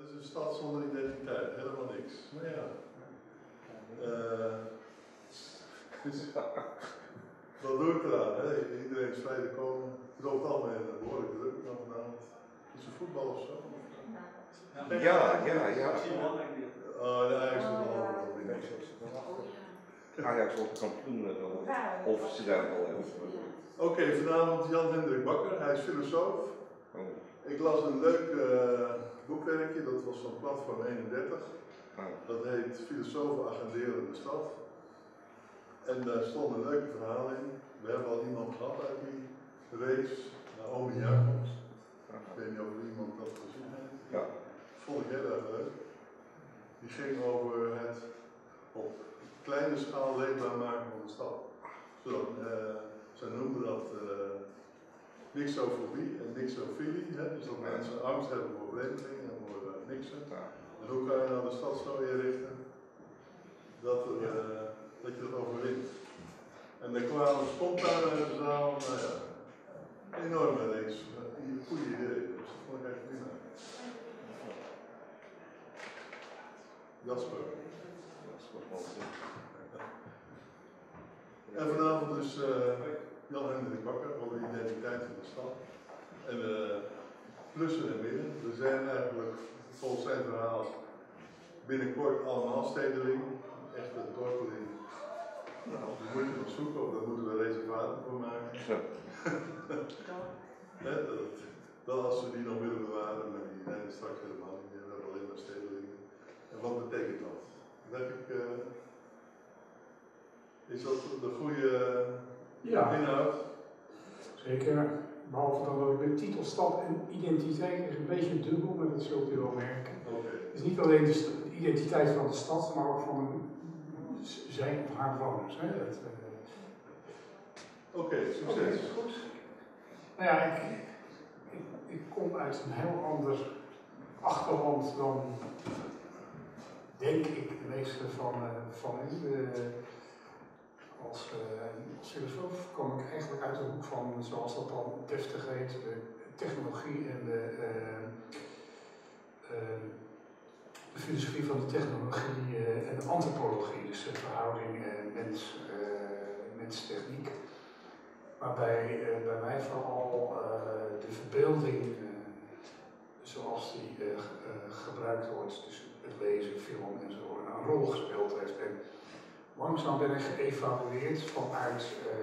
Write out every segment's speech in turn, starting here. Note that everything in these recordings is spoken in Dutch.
is een stad zonder identiteit, helemaal niks. Maar ja, wat doe ik eraan? Hè? Iedereen is vrij te komen. Het is over het algemeen behoorlijk druk dan vanavond. Is er voetbal of zo? Ja. Oh, de Ajax is al over. Ajax wordt kampioen of ze daar al hebben. Oké, vanavond Jan-Hendrik Bakker, hij is filosoof. Ik las een leuk boekwerkje, dat was van Platform 31. Dat heet Filosofen agenderen de stad. En daar stonden leuke verhalen in. We hebben al iemand gehad uit die race, Naomi Jacobs. Ik weet niet of iemand dat gezien heeft. Ja. Dat vond ik heel erg leuk. Die ging over het op kleine schaal leefbaar maken van de stad. Zodat, zij noemden dat mixofobie en mixofilie. Dus dat mensen angst hebben voor vreemdelingen en voor mixen. En hoe kan je nou de stad zo inrichten dat je dat overwint. En er kwamen spontaan uit de zaal, nou ja, enorme race. Goede idee, dus dat vond ik echt prima. Jasper. En vanavond dus Jan-Hendrik Bakker over de identiteit van de stad. En plussen en midden. We zijn eigenlijk volgens zijn verhaal binnenkort allemaal stedeling. Echte dorpeling. Nou, we moeten nog zoeken of daar moeten we reservaten voor maken. Dat als we die nog willen bewaren, maar die zijn er straks helemaal niet meer. We hebben alleen maar stedelingen. En wat betekent dat? Is dat de goede inhoud? Zeker. Behalve dan dat ik de titel stad en identiteit is een beetje dubbel, maar dat zult u wel merken. Het is niet alleen de identiteit van de stad, maar ook van zijn of haar bewoners. Oké, succes. Goed. Nou ja, ik kom uit een heel ander achterland dan, denk ik, de meeste van u. Als filosoof kom ik eigenlijk uit de hoek van, zoals dat dan deftig heet, de technologie en de filosofie van de technologie en de antropologie, dus de verhouding mens-techniek. Waarbij bij mij vooral de verbeelding, zoals die gebruikt wordt, dus het lezen, film en zo, een rol gespeeld heeft. En langzaam ben ik geëvalueerd vanuit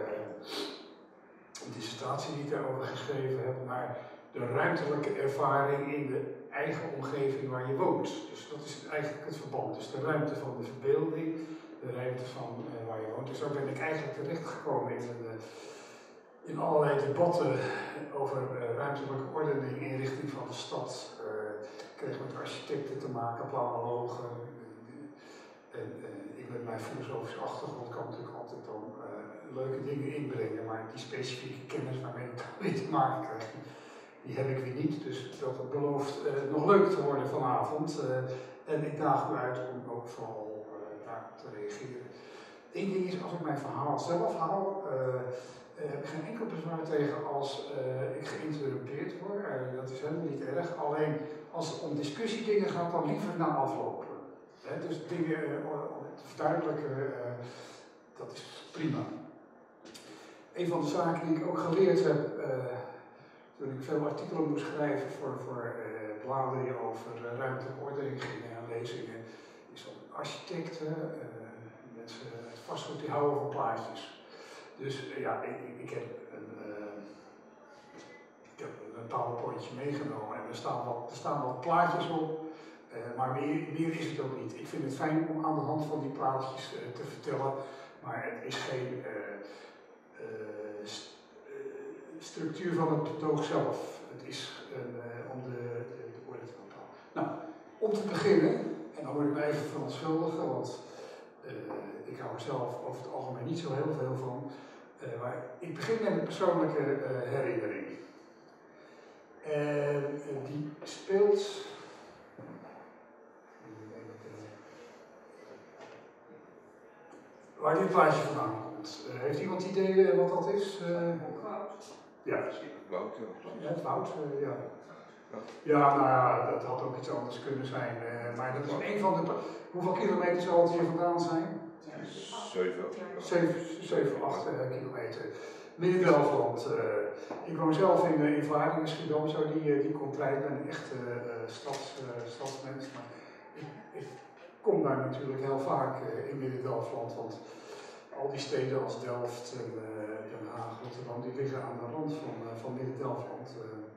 een dissertatie die ik daarover geschreven heb, naar de ruimtelijke ervaring in de eigen omgeving waar je woont. Dus dat is eigenlijk het verband. Dus de ruimte van de verbeelding, de ruimte van waar je woont. Dus zo ben ik eigenlijk terechtgekomen in allerlei debatten over ruimtelijke ordening, inrichting van de stad. Ik kreeg met architecten te maken, planologen. En ik met mijn filosofische achtergrond kan natuurlijk altijd dan leuke dingen inbrengen, maar die specifieke kennis waarmee ik mee te maken krijg, die heb ik weer niet. Dus dat belooft nog leuk te worden vanavond. En ik daag u uit om ook vooral daarop te reageren. Eén ding is, als ik mijn verhaal zelf hou, heb ik geen enkel bezwaar tegen als ik geïnterrumpeerd word. Dat is helemaal niet erg. Alleen als het om discussiedingen gaat, dan liever na aflopen. Dus dingen te verduidelijken, dat is prima. Een van de zaken die ik ook geleerd heb, toen ik veel artikelen moest schrijven voor bladen die over ruimtelijke ordening gingen en lezingen, is dat architecten, mensen met vastgoed, die houden van plaatjes. Dus ja, ik heb een PowerPointje meegenomen en er staan wat plaatjes op. Maar meer is het ook niet. Ik vind het fijn om aan de hand van die plaatjes te vertellen, maar het is geen structuur van het betoog zelf. Het is om de orde te bepalen. Nou, om te beginnen, en dan moet ik me even verontschuldigen, want ik hou er zelf over het algemeen niet zo heel veel van. Maar ik begin met een persoonlijke herinnering. En die speelt. Waar dit plaatje vandaan komt. Heeft iemand idee wat dat is? Ja, Wout. Ja, het Wout, ja. Ja, nou ja, dat had ook iets anders kunnen zijn. Maar dat is een van de... Hoeveel kilometer zal het hier vandaan zijn? 7, 8 kilometer. Midden-Delfland. Ik woon zelf in Vaardingen, in Schiedam, zo die komt rijden. Ik ben een echte stadsmens. Maar ik kom daar natuurlijk heel vaak in Midden-Delfland, want al die steden als Delft en Den Haag, Rotterdam, die liggen aan de rand van Midden-Delfland.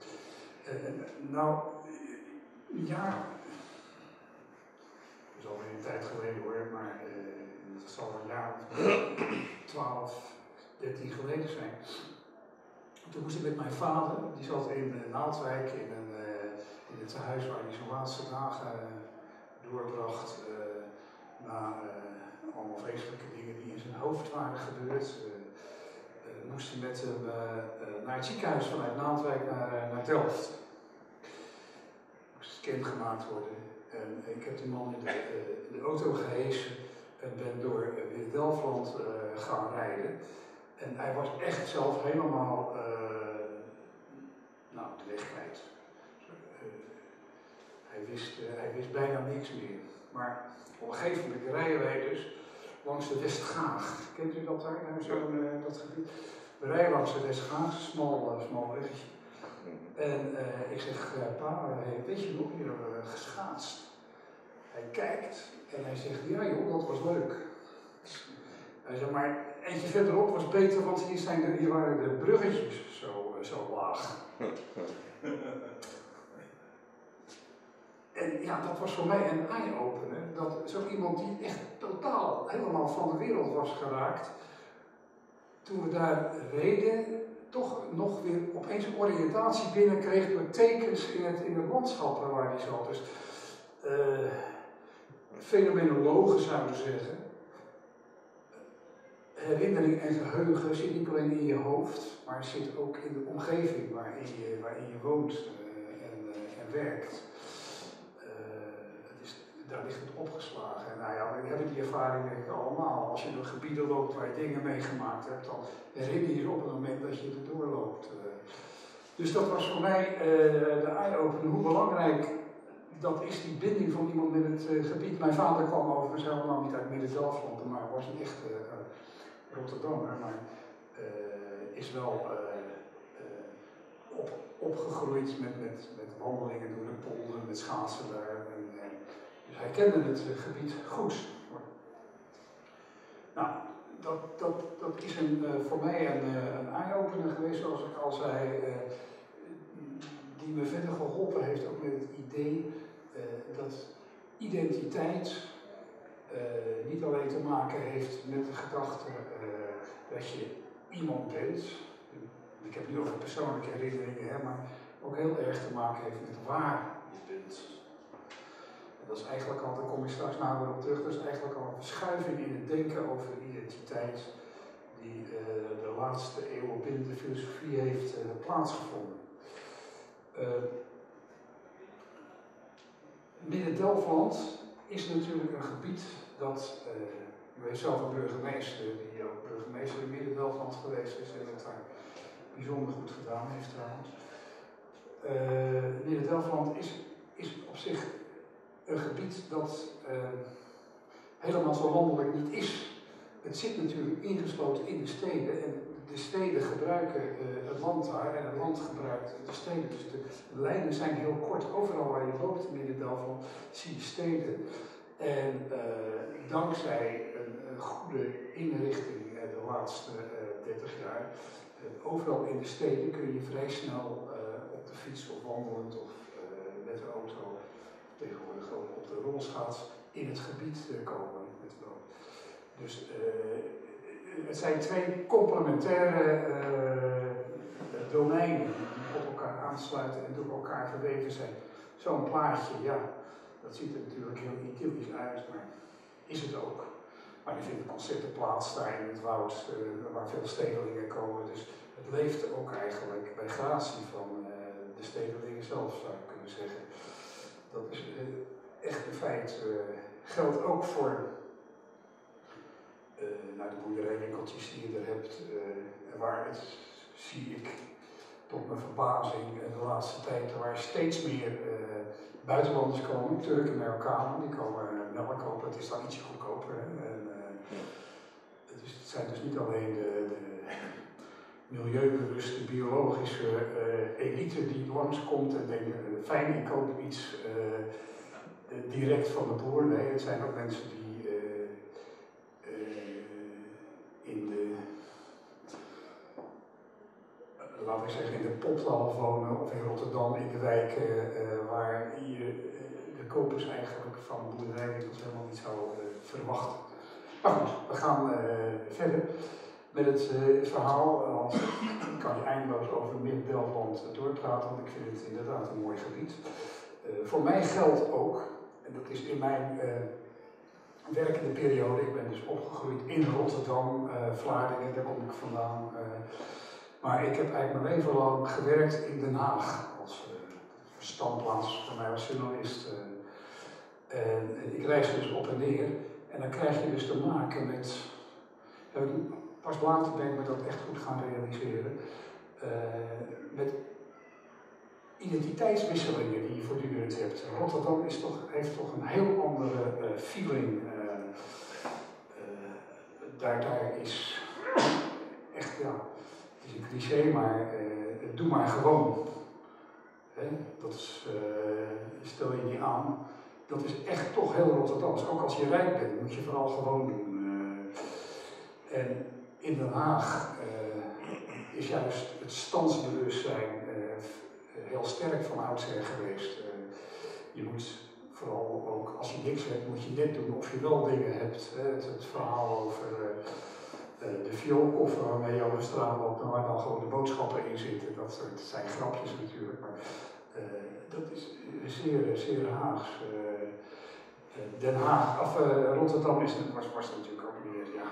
Nou, ja, dat is alweer een tijd geleden hoor, maar dat zal een jaar of 12, 13 geleden zijn. Toen moest ik met mijn vader, die zat in Naaldwijk in het huis waar hij zijn laatste dagen doorbracht na allemaal vreselijke dingen die in zijn hoofd waren gebeurd. Moest hij met hem naar het ziekenhuis vanuit Naaldwijk naar Delft. Moest scant gemaakt worden. En ik heb die man in de auto gehesen en ben door Midden-Delfland gaan rijden. En hij was echt zelf helemaal de weg kwijt. Hij wist bijna niks meer. Maar op een gegeven moment rijden wij dus langs de Westgaag. Kent u dat daar? Dat gebied? We rijden langs de Westgaag, smal weggetje. En ik zeg, pa, weet je nog, je hebt geschaatst. Hij kijkt en hij zegt, ja joh, dat was leuk. Hij zegt, maar eentje verderop was beter, want hier waren de bruggetjes zo laag. En ja, dat was voor mij een eye-opener. Dat zo iemand die echt totaal helemaal van de wereld was geraakt, toen we daar reden, toch nog weer opeens een oriëntatie binnenkreeg door tekens in het landschap waar hij zat. Dus fenomenologen zouden zeggen, herinnering en geheugen zit niet alleen in je hoofd, maar zit ook in de omgeving waarin je woont en werkt. Daar ligt het opgeslagen. En nou ja, we hebben die ervaring denk ik allemaal. Als je door gebieden loopt waar je dingen meegemaakt hebt, dan herinner je je op het moment dat je er doorloopt. Dus dat was voor mij de eye-opener, hoe belangrijk dat is, die binding van iemand met het gebied. Mijn vader kwam overigens helemaal niet uit Midden-Delfland, maar was een echte Rotterdammer, maar is wel opgegroeid met wandelingen door de polder, met schaatsen daar. Dus hij kende het gebied goed. Nou, dat is voor mij een eye-opener geweest, zoals ik al zei, die me verder geholpen heeft, ook met het idee dat identiteit niet alleen te maken heeft met de gedachte dat je iemand bent. Ik heb het nu over persoonlijke herinneringen, maar ook heel erg te maken heeft met waar je bent. Dat is eigenlijk al, daar kom ik straks nader op terug, dat is eigenlijk al een verschuiving in het denken over identiteit die de laatste eeuwen binnen de filosofie heeft plaatsgevonden. Midden-Delfland is natuurlijk een gebied dat, u heeft zelf een burgemeester, die ook burgemeester in Midden-Delfland geweest is en het daar bijzonder goed gedaan heeft trouwens. Midden-Delfland is op zich een gebied dat helemaal zo landelijk niet is. Het zit natuurlijk ingesloten in de steden en de steden gebruiken het land daar en het land gebruikt de steden. Dus de lijnen zijn heel kort. Overal waar je loopt in Midden-Delfland zie je steden. En dankzij een goede inrichting de laatste 30 jaar, overal in de steden kun je vrij snel op de fiets of wandelend of met de auto, tegenwoordig ook op de rolschaats, in het gebied komen met de boot. Dus het zijn twee complementaire domeinen die op elkaar aansluiten en door elkaar verweven zijn. Zo'n plaatje, ja, dat ziet er natuurlijk heel idyllisch uit, maar is het ook. Maar er vinden concerten plaats daar in het woud, waar veel stedelingen komen. Dus het leeft ook eigenlijk bij gratie van de stedelingen zelf, zou ik kunnen zeggen. Dat is echt een feit. Geldt ook voor de boerderijwinkeltjes die je er hebt. Waar het, zie ik, tot mijn verbazing de laatste tijd er waar steeds meer buitenlanders komen, Turken, Marokkanen, die komen melk kopen. Het is dan ietsje goedkoper. Hè? En, dus het zijn dus niet alleen de milieubewuste, biologische elite die langskomt en denkt, fijn, ik koop iets direct van de boer. Nee, het zijn ook mensen die in de, laten we zeggen, in de Poplal wonen of in Rotterdam in de wijken waar je de kopers eigenlijk van boerderijwinkels helemaal niet zou verwachten. Maar goed, we gaan verder met het verhaal. Hans, ik kan je eindeloos over Midden-Delfland doorpraten, want ik vind het inderdaad een mooi gebied. Voor mij geldt ook, en dat is in mijn werkende periode, ik ben dus opgegroeid in Rotterdam, Vlaardingen, daar kom ik vandaan. Maar ik heb eigenlijk mijn leven lang gewerkt in Den Haag als standplaats voor mij als journalist. En ik reis dus op en neer en dan krijg je dus te maken met, pas later ben ik me dat echt goed gaan realiseren, met identiteitswisselingen die je voortdurend hebt. Rotterdam heeft toch een heel andere feeling. Daar is echt, ja, het is een cliché, maar doe maar gewoon. Dat is, stel je niet aan. Dat is echt toch heel Rotterdams. Ook als je rijk bent, moet je vooral gewoon doen. En in Den Haag is juist het standsbewustzijn heel sterk van oudsher geweest. Je moet vooral ook, als je niks hebt, moet je net doen of je wel dingen hebt. Het verhaal over de vioolkoffer waarmee je over de straat loopt en waar dan gewoon de boodschappen in zitten. Dat zijn grapjes natuurlijk, maar dat is zeer Haags. Den Haag, of Rotterdam was natuurlijk ook meer, ja,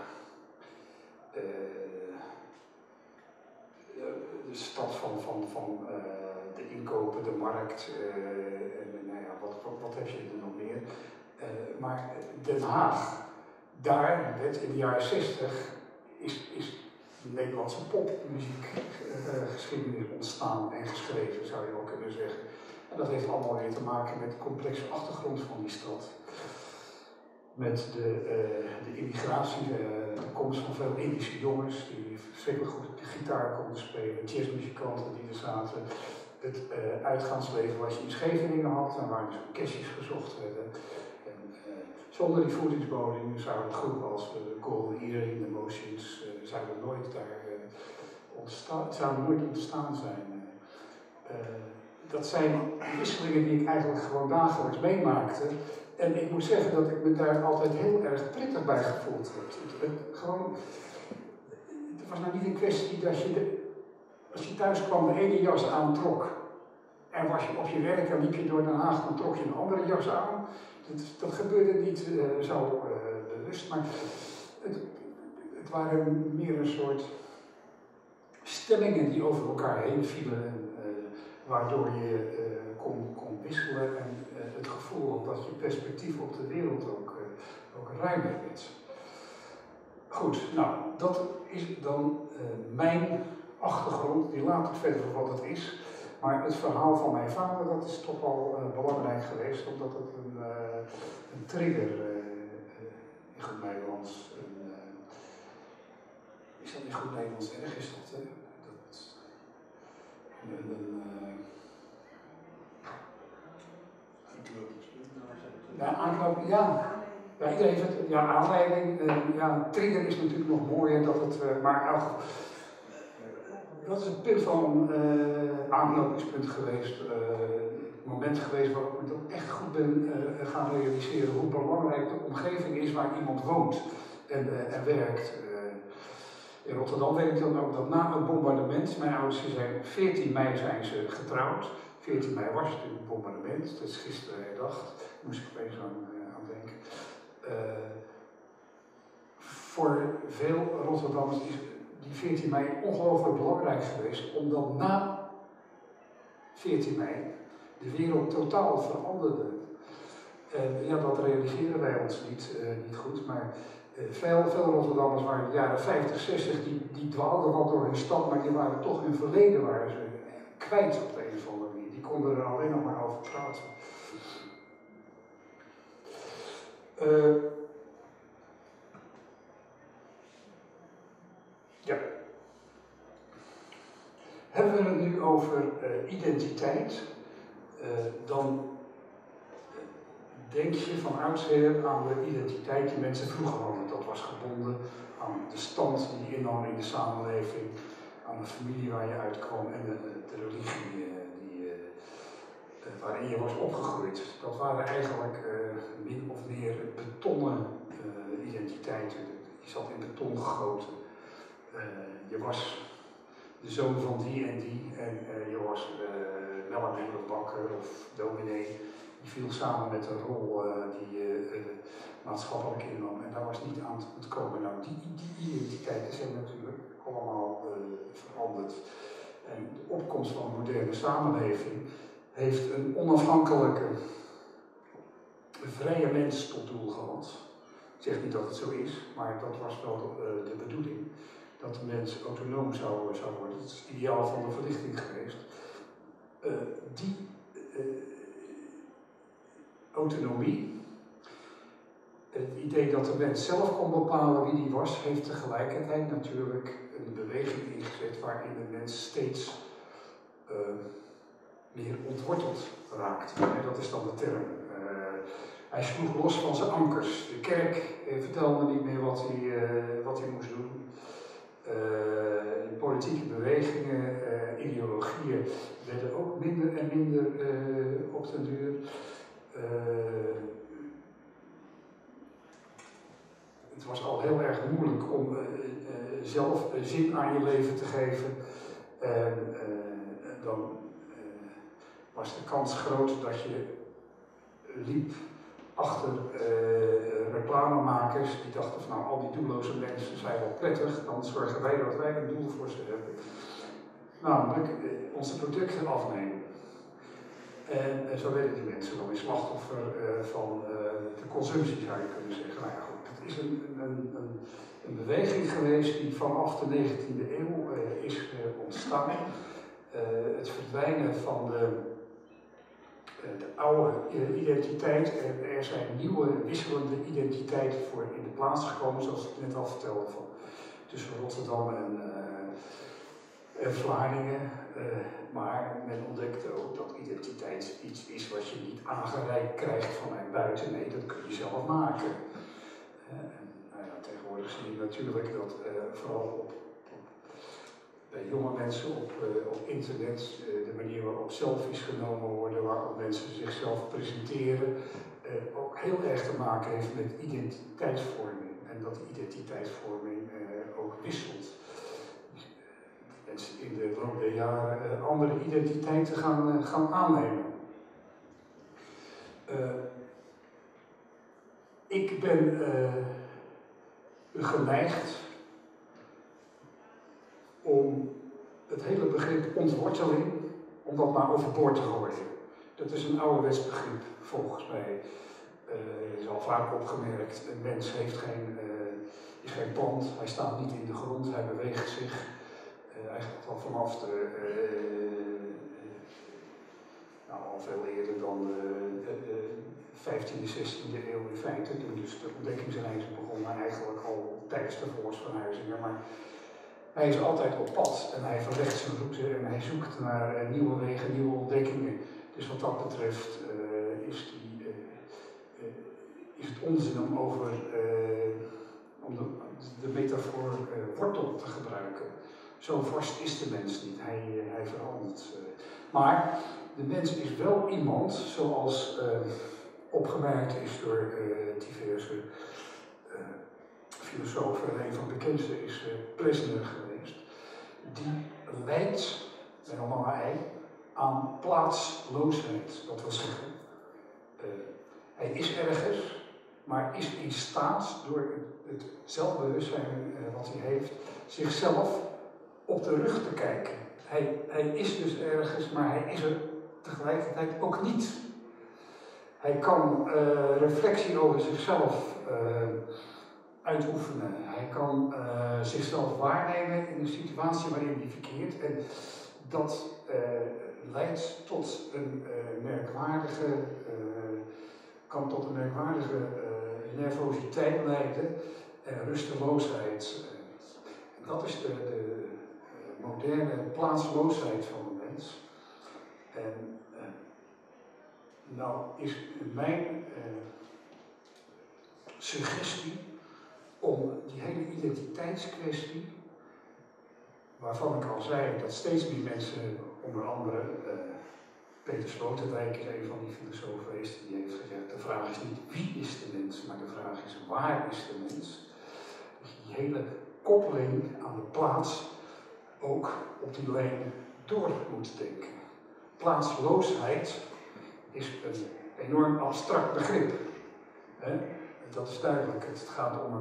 de stad van de inkopen, de markt, en nou ja, wat heb je er nog meer. Maar Den Haag, daar werd in de jaren 60 is de Nederlandse popmuziekgeschiedenis ontstaan en geschreven, zou je wel kunnen zeggen. En dat heeft allemaal weer te maken met de complexe achtergrond van die stad. Met de immigratie, de komst van veel Indische jongens die verschrikkelijk goed de gitaar konden spelen, jazzmuzikanten die er zaten. Het uitgaansleven wat je in Scheveningen had en waar dus orkestjes gezocht werden. En, zonder die voedingsbodem zouden groepen als de Golden Earring, de Motions, zouden nooit ontstaan zijn. Dat zijn wisselingen die ik eigenlijk gewoon dagelijks meemaakte. En ik moet zeggen dat ik me daar altijd heel erg prettig bij gevoeld heb. Het was nou niet een kwestie dat als je thuis kwam de ene jas aantrok en was je op je werk en liep je door Den Haag, dan trok je een andere jas aan. Dat gebeurde niet zo bewust, maar het waren meer een soort stemmingen die over elkaar heen vielen, waardoor je kon wisselen en het gevoel had dat je perspectief op de wereld ook ruimer werd. Goed, nou, dat is dan mijn achtergrond, die laat ik verder voor wat het is. Maar het verhaal van mijn vader, dat is toch wel belangrijk geweest, omdat het een trigger in goed Nederlands. Is dat in goed Nederlands erg? Is dat? Aanknoping, ja. Ja, iedereen heeft het, ja, aanleiding. Ja, trigger is natuurlijk nog mooier dat het, maar dat is het punt van aanknopingspunt geweest. Het moment geweest waarop ik me echt goed ben gaan realiseren hoe belangrijk de omgeving is waar iemand woont en werkt. In Rotterdam weet ik dan ook dat na het bombardement, mijn ouders zijn 14 mei zijn ze getrouwd. 14 mei was natuurlijk een bombardement, dat is gisteren herdacht, daar moest ik opeens aan denken. Voor veel Rotterdammers is die 14 mei ongelooflijk belangrijk geweest, omdat na 14 mei de wereld totaal veranderde. En ja, dat realiseren wij ons niet goed, maar veel Rotterdammers waren in de jaren 50, 60, die dwaalden wat door hun stad, maar die waren toch hun verleden waren ze kwijt op de een of andere manier. Die konden er alleen nog maar over praten. Ja. Hebben we het nu over identiteit, dan denk je van oudsher aan de identiteit die mensen vroeger hadden. Dat was gebonden aan de stand die je innam in de samenleving, aan de familie waar je uitkwam en de religie waarin je was opgegroeid. Dat waren eigenlijk min of meer betonnen identiteiten. Je zat in beton gegoten. Je was de zoon van die en die en je was melkbakker of dominee. Die viel samen met een rol die je maatschappelijk innam en daar was niet aan te ontkomen. Nou, die identiteiten zijn natuurlijk allemaal veranderd. En de opkomst van de moderne samenleving heeft een onafhankelijke, vrije mens tot doel gehad. Ik zeg niet dat het zo is, maar dat was wel de bedoeling. Dat de mens autonoom zou worden. Dat is het ideaal van de verlichting geweest. Die autonomie, het idee dat de mens zelf kon bepalen wie die was, heeft tegelijkertijd natuurlijk een beweging ingezet waarin de mens steeds meer ontworteld raakt. Dat is dan de term. Hij sloeg los van zijn ankers. De kerk vertelde niet meer wat hij moest doen. Politieke bewegingen, ideologieën werden ook minder en minder op den duur. Het was al heel erg moeilijk om zelf zin aan je leven te geven. Dan was de kans groot dat je liep achter reclamemakers die dachten van nou, al die doelloze mensen zijn wel prettig, dan zorgen wij dat wij een doel voor ze hebben. Namelijk onze producten afnemen. En zo werden die mensen dan weer slachtoffer van de consumptie, zou je kunnen zeggen. Nou ja, goed, het is een beweging geweest die vanaf de 19e eeuw is ontstaan. Het verdwijnen van de oude identiteit en er zijn nieuwe wisselende identiteiten voor in de plaats gekomen, zoals ik net al vertelde, van tussen Rotterdam en Vlaardingen. Maar men ontdekte ook dat identiteit iets is wat je niet aangereikt krijgt vanuit buiten. Nee, dat kun je zelf maken. Tegenwoordig zie je natuurlijk dat vooral bij jonge mensen op internet, de manier waarop selfies genomen worden, waarop mensen zichzelf presenteren, ook heel erg te maken heeft met identiteitsvorming. En dat die identiteitsvorming ook wisselt. Mensen in de loop der jaren andere identiteiten gaan aannemen. Ik ben geneigd om het hele begrip ontworteling, om dat maar overboord te gooien. Dat is een ouderwets begrip, volgens mij. Is al vaak opgemerkt, een mens heeft is geen plant, hij staat niet in de grond, hij beweegt zich. Eigenlijk al vanaf al veel eerder dan de 15e, 16e eeuw in feite, toen dus de ontdekkingsreizen begonnen, eigenlijk al tijdens de volksverhuizingen. Maar hij is altijd op pad en hij verlegt zijn route en hij zoekt naar nieuwe wegen, nieuwe ontdekkingen. Dus wat dat betreft is het onzin om de metafoor wortel te gebruiken. Zo vast is de mens niet, hij verandert. Maar de mens is wel iemand, zoals opgemerkt is door diverse filosofen, en een van de bekendste is Plessner geweest, die leidt, met een lange ei, aan plaatsloosheid. Dat wil zeggen, hij is ergens, maar is in staat door het zelfbewustzijn wat hij heeft, zichzelf op de rug te kijken. Hij is dus ergens, maar hij is er tegelijkertijd ook niet. Hij kan reflectie over zichzelf uitoefenen. Hij kan zichzelf waarnemen in een situatie waarin hij verkeert. En dat leidt tot een kan tot een merkwaardige nervositeit leiden en rusteloosheid. Dat is de moderne plaatsloosheid van de mens. En nou is mijn suggestie om die hele identiteitskwestie, waarvan ik al zei dat steeds meer mensen, onder andere Peter Sloterdijk is een van die filosofen geweest, die heeft gezegd, de vraag is niet wie is de mens, maar de vraag is waar is de mens. Dus die hele koppeling aan de plaats ook op die lijn door moet denken. Plaatsloosheid is een enorm abstract begrip. Dat is duidelijk. Het gaat om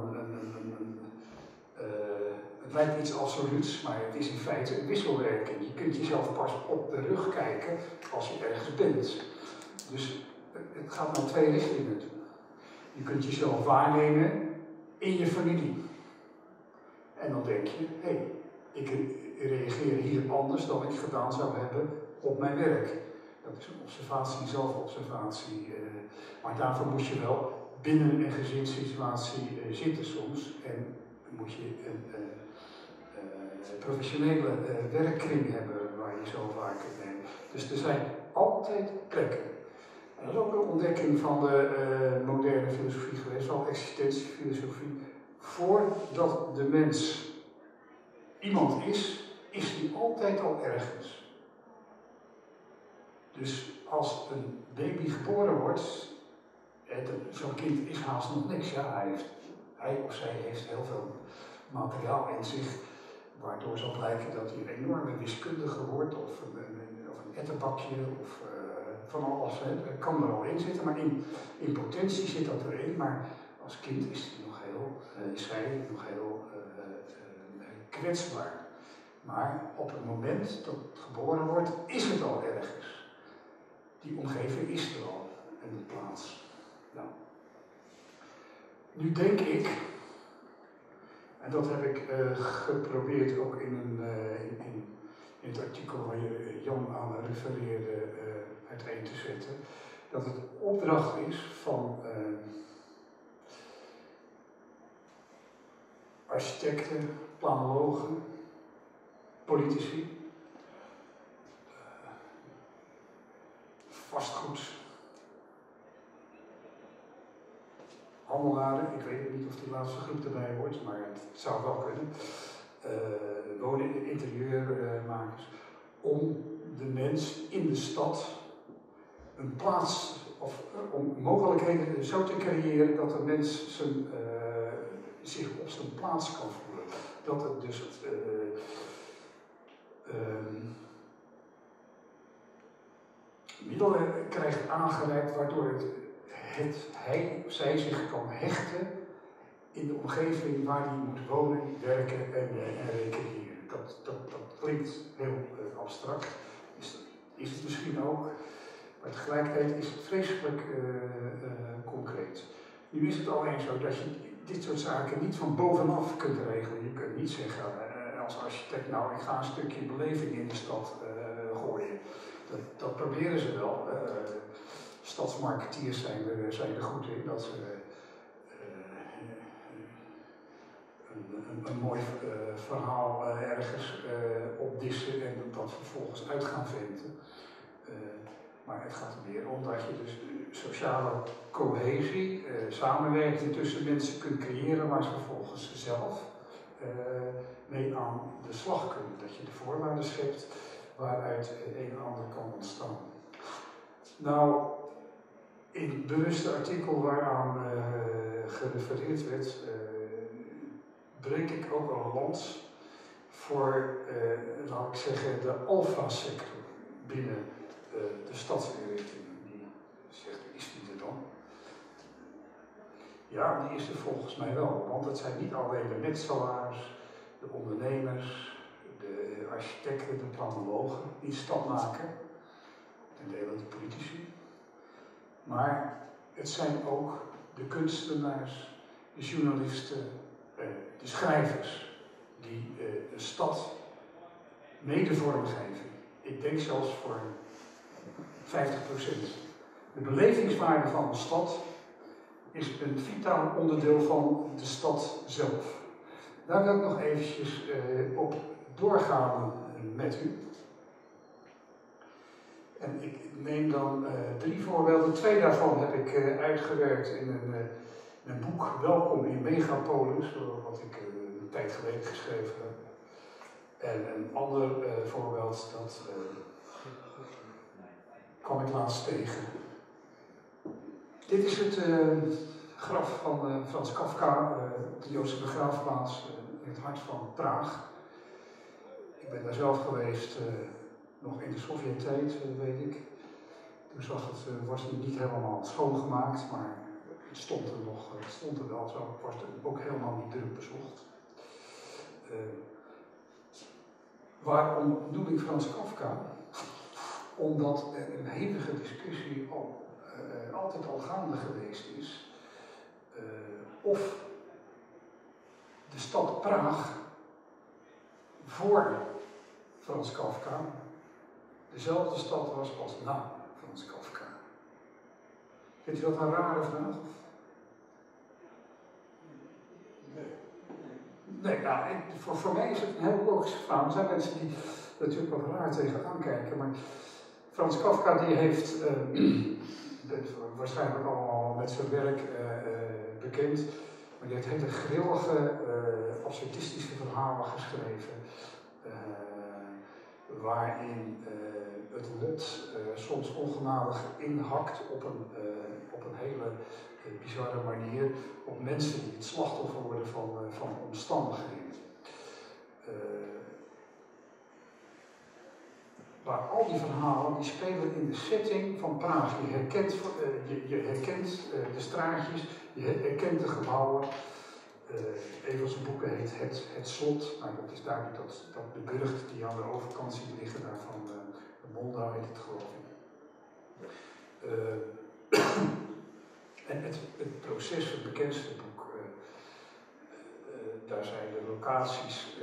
het lijkt iets absoluuts, maar het is in feite een wisselwerking. Je kunt jezelf pas op de rug kijken als je ergens bent. Dus het gaat naar twee richtingen toe. Je kunt jezelf waarnemen in je familie. En dan denk je, hé, ik reageer hier anders dan ik gedaan zou hebben op mijn werk. Dat is een observatie, zelfobservatie. Maar daarvoor moet je wel binnen een gezinssituatie zitten soms. En moet je een professionele werkkring hebben waar je zo vaak neemt. Dus er zijn altijd plekken. En dat is ook een ontdekking van de moderne filosofie geweest, van existentiefilosofie. Voordat de mens iemand is, is die altijd al ergens. Dus als een baby geboren wordt, zo'n kind is haast nog niks. Ja, hij of zij heeft heel veel materiaal in zich, waardoor zal blijken dat hij een enorme wiskundige wordt, of een ettenbakje, of van alles. Dat kan er al in zitten, maar in potentie zit dat erin. Maar als kind is zij nog heel kwetsbaar. Maar op het moment dat het geboren wordt, is het al ergens. Die omgeving is er al, en de plaats. Nou. Nu denk ik, en dat heb ik geprobeerd ook in het artikel waar je Jan aan refereerde uiteen te zetten, dat het opdracht is van architecten, planologen, politici, vastgoed, handelaren, ik weet niet of die laatste groep erbij hoort, maar het zou wel kunnen, wonen, interieurmakers, om de mens in de stad een plaats, of om mogelijkheden zo te creëren dat de mens zich op zijn plaats kan voelen. Dat het dus middelen krijgt aangereikt waardoor hij of zij zich kan hechten in de omgeving waar hij moet wonen, werken en recreëren. Dat klinkt heel abstract, is het misschien ook, maar tegelijkertijd is het vreselijk concreet. Nu is het alleen zo dat je dit soort zaken niet van bovenaf kunt regelen. Je kunt niet zeggen als architect, nou ik ga een stukje beleving in de stad gooien. Dat proberen ze wel. Stadsmarketeers zijn er goed in, dat ze een mooi verhaal ergens opdissen en dat vervolgens uit gaan venten. Maar het gaat er meer om dat je dus sociale cohesie, samenwerking tussen mensen kunt creëren waar ze vervolgens zelf mee aan de slag kunnen. Dat je de voorwaarden schept waaruit het een en ander kan ontstaan. Nou, in het bewuste artikel waaraan gerefereerd werd, breek ik ook een lans voor, laat ik zeggen, de alfa-sector binnen de stadsinrichting. Die zegt, is die er dan? Ja, die is er volgens mij wel, want het zijn niet alleen de metselaars, de ondernemers, de architecten, de planologen die stad maken, ten dele de politici, maar het zijn ook de kunstenaars, de journalisten, de schrijvers die een stad mede vormgeven. ik denk zelfs voor 50%. De belevingswaarde van de stad is een vitaal onderdeel van de stad zelf. Daar wil ik nog eventjes op doorgaan met u. En ik neem dan 3 voorbeelden. 2 daarvan heb ik uitgewerkt in een boek Welkom in Megapolis, wat ik een tijd geleden geschreven heb. En een ander voorbeeld, dat kwam ik laatst tegen. Dit is het graf van Frans Kafka op de Joodse begraafplaats in het hart van Praag. Ik ben daar zelf geweest, nog in de Sovjet-tijd, weet ik. Toen was het niet helemaal schoongemaakt, maar het stond er nog, het stond er wel, zo was het ook helemaal niet druk bezocht. Waarom noem ik Frans Kafka? Omdat er een hevige discussie altijd al gaande geweest is of de stad Praag voor Frans Kafka dezelfde stad was als na Frans Kafka. Vindt u dat een rare vraag? Nee, nou, voor mij is het een heel logische vraag. Er zijn mensen die natuurlijk wat raar tegenaan kijken, maar Frans Kafka die heeft waarschijnlijk allemaal met zijn werk bekend, maar die heeft hele grillige, absurdistische verhalen geschreven, waarin het lot soms ongenadig inhakt op een hele bizarre manier op mensen die het slachtoffer worden van omstandigheden. Maar al die verhalen die spelen in de setting van Praag. Je herkent de straatjes, je herkent de gebouwen. Een van zijn boeken heet Het Slot. Nou, dat is duidelijk dat de burcht die aan de overkant ziet liggen daarvan, de Moldau heet het geloof ik. En het proces, het bekendste boek, daar zijn de locaties,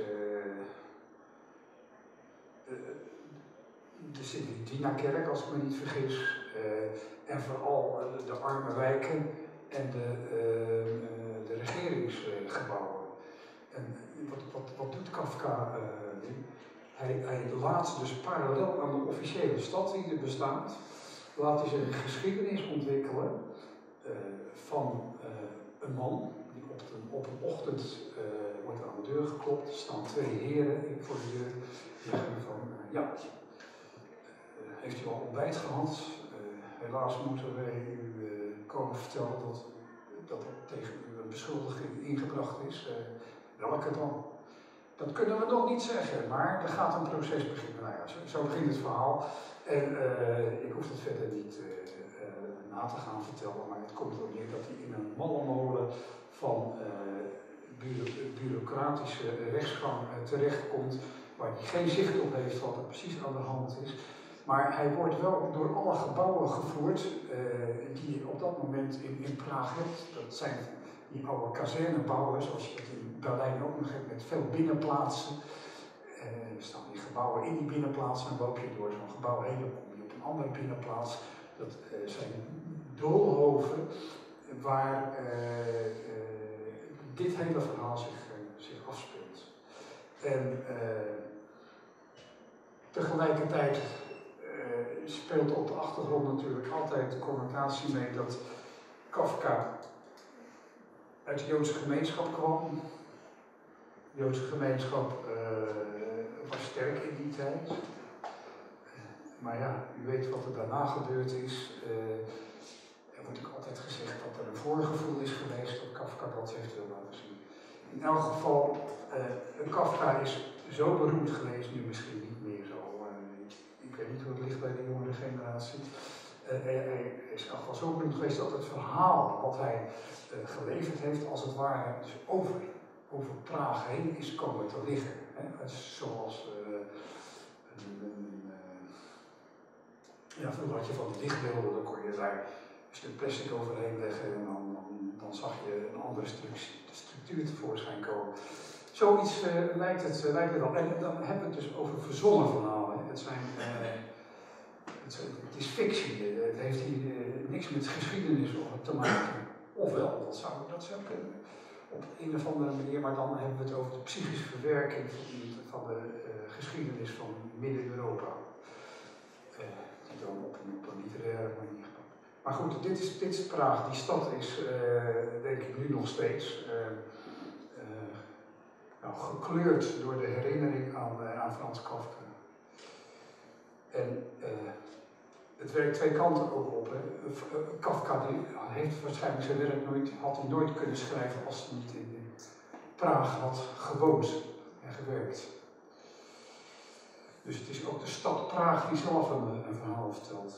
de Sint-Dina-kerk als ik me niet vergis, en vooral de arme wijken en de regeringsgebouwen. En wat doet Kafka nu? Hij laat dus parallel aan de officiële stad die er bestaat, laat hij zijn geschiedenis ontwikkelen van een man die op een ochtend wordt aan de deur geklopt. Er staan 2 heren voor de deur. Die zeggen van, heeft u al ontbijt gehad? Helaas moeten wij u komen vertellen dat er tegen u een beschuldiging ingebracht is. Welke dan? Dat kunnen we nog niet zeggen, maar er gaat een proces beginnen. Nou ja, zo begint het verhaal. En ik hoef het verder niet na te gaan vertellen, maar het komt erop neer dat hij in een malle molen van bureaucratische rechtsgang terechtkomt, waar hij geen zicht op heeft wat er precies aan de hand is. Maar hij wordt wel door alle gebouwen gevoerd die je op dat moment in Praag hebt. Dat zijn die oude kazernebouwen, zoals je het in Berlijn ook nog hebt, met veel binnenplaatsen. Er staan die gebouwen in die binnenplaatsen en loop je door zo'n gebouw heen, dan kom je op een andere binnenplaats. Dat zijn doolhoven waar dit hele verhaal zich afspeelt. En tegelijkertijd speelt op de achtergrond natuurlijk altijd de connotatie mee dat Kafka uit de Joodse gemeenschap kwam. De Joodse gemeenschap was sterk in die tijd. Maar ja, u weet wat er daarna gebeurd is. Er wordt ook altijd gezegd dat er een voorgevoel is geweest dat Kafka dat heeft willen laten zien. In elk geval, Kafka is zo beroemd geweest, nu misschien niet meer zo. Ik weet niet hoe het ligt bij de jongere generatie. Hij is in elk geval zo beroemd geweest dat het verhaal wat hij geleverd heeft, als het ware, dus over Praag heen is komen te liggen. Hè? Zoals vroeger had je van die lichtbeelden, dan kon je daar een stuk plastic overheen leggen en dan zag je een andere structuur tevoorschijn komen. Zoiets lijkt het wel. En dan hebben we het dus over verzonnen verhalen. Het is fictie. Het heeft hier niks met geschiedenis te maken. Ofwel, dat zou kunnen. Op een of andere manier, maar dan hebben we het over de psychische verwerking van de geschiedenis van Midden-Europa. Die dan op een literaire manier. Maar goed, dit is Praag. Die stad is, denk ik, nu nog steeds gekleurd door de herinnering aan Frans Kafka. En het werkt twee kanten ook op. Hè. Kafka heeft waarschijnlijk zijn werk had hij nooit kunnen schrijven als hij niet in Praag had gewoond en gewerkt. Dus het is ook de stad Praag die zelf een verhaal vertelt.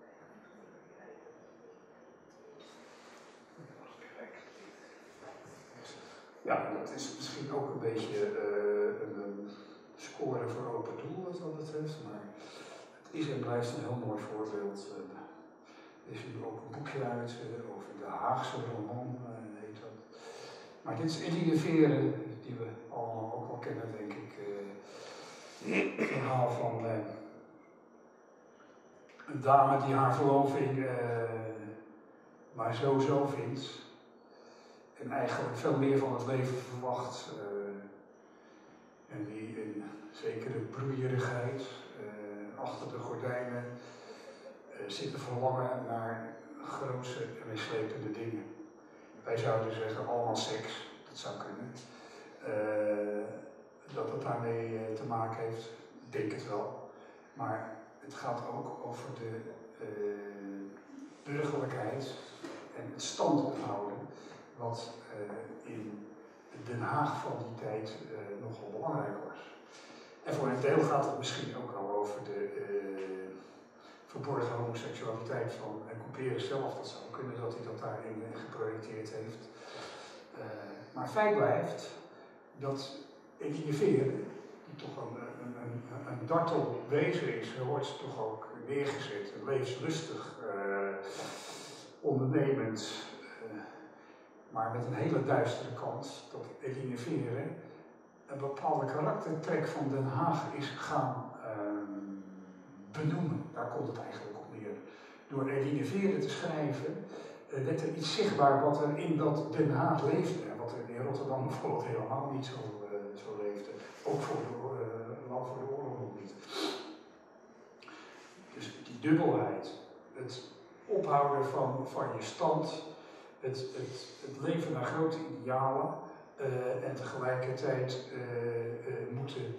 Ja, dat is misschien ook een beetje een score voor open doel wat dat betreft, maar het is en blijft een heel mooi voorbeeld. Er is nu ook een boekje uit over de Haagse roman, heet dat. Maar dit is Eline Vere, die we allemaal ook wel kennen, denk ik. Het verhaal van een dame die haar verloving maar zo vindt. En eigenlijk veel meer van het leven verwacht. En die in zekere broeierigheid achter de gordijnen zit te verlangen naar grootse en meeslepende dingen. Wij zouden zeggen allemaal seks, dat zou kunnen. Dat het daarmee te maken heeft, ik denk het wel. Maar het gaat ook over de burgerlijkheid en het stand ophouden, wat in Den Haag van die tijd nogal belangrijk was. En voor een deel gaat het misschien ook wel over de verborgen homoseksualiteit van Couperus zelf. Dat zou kunnen dat hij dat daarin geprojecteerd heeft. Maar feit blijft dat Eline Vere, die toch een dartel wezen is, wordt toch ook neergezet, levenslustig, ondernemend, maar met een hele duistere kant, dat Eline Vere een bepaalde karaktertrek van Den Haag is gaan benoemen. Daar komt het eigenlijk op neer. Door Eline Vere te schrijven, werd er iets zichtbaar wat er in dat Den Haag leefde. En wat er in Rotterdam bijvoorbeeld helemaal niet zo leefde. Ook lang voor de oorlog nog niet. Dus die dubbelheid, het ophouden van je stand, het leven naar grote idealen en tegelijkertijd moeten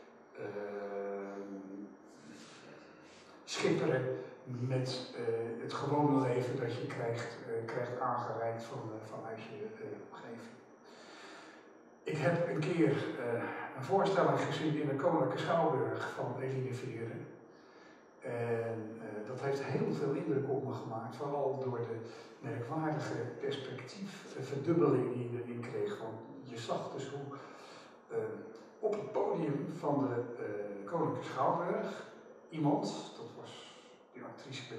schipperen met het gewone leven dat je krijgt aangereikt vanuit je omgeving. Ik heb een keer een voorstelling gezien in de Koninklijke Schouwburg van Eline Vere. En dat heeft heel veel indruk op me gemaakt, vooral door de merkwaardige perspectiefverdubbeling die je erin kreeg. Want je zag dus hoe op het podium van de Koninklijke Schouwburg iemand, dat was die actrice, ik ben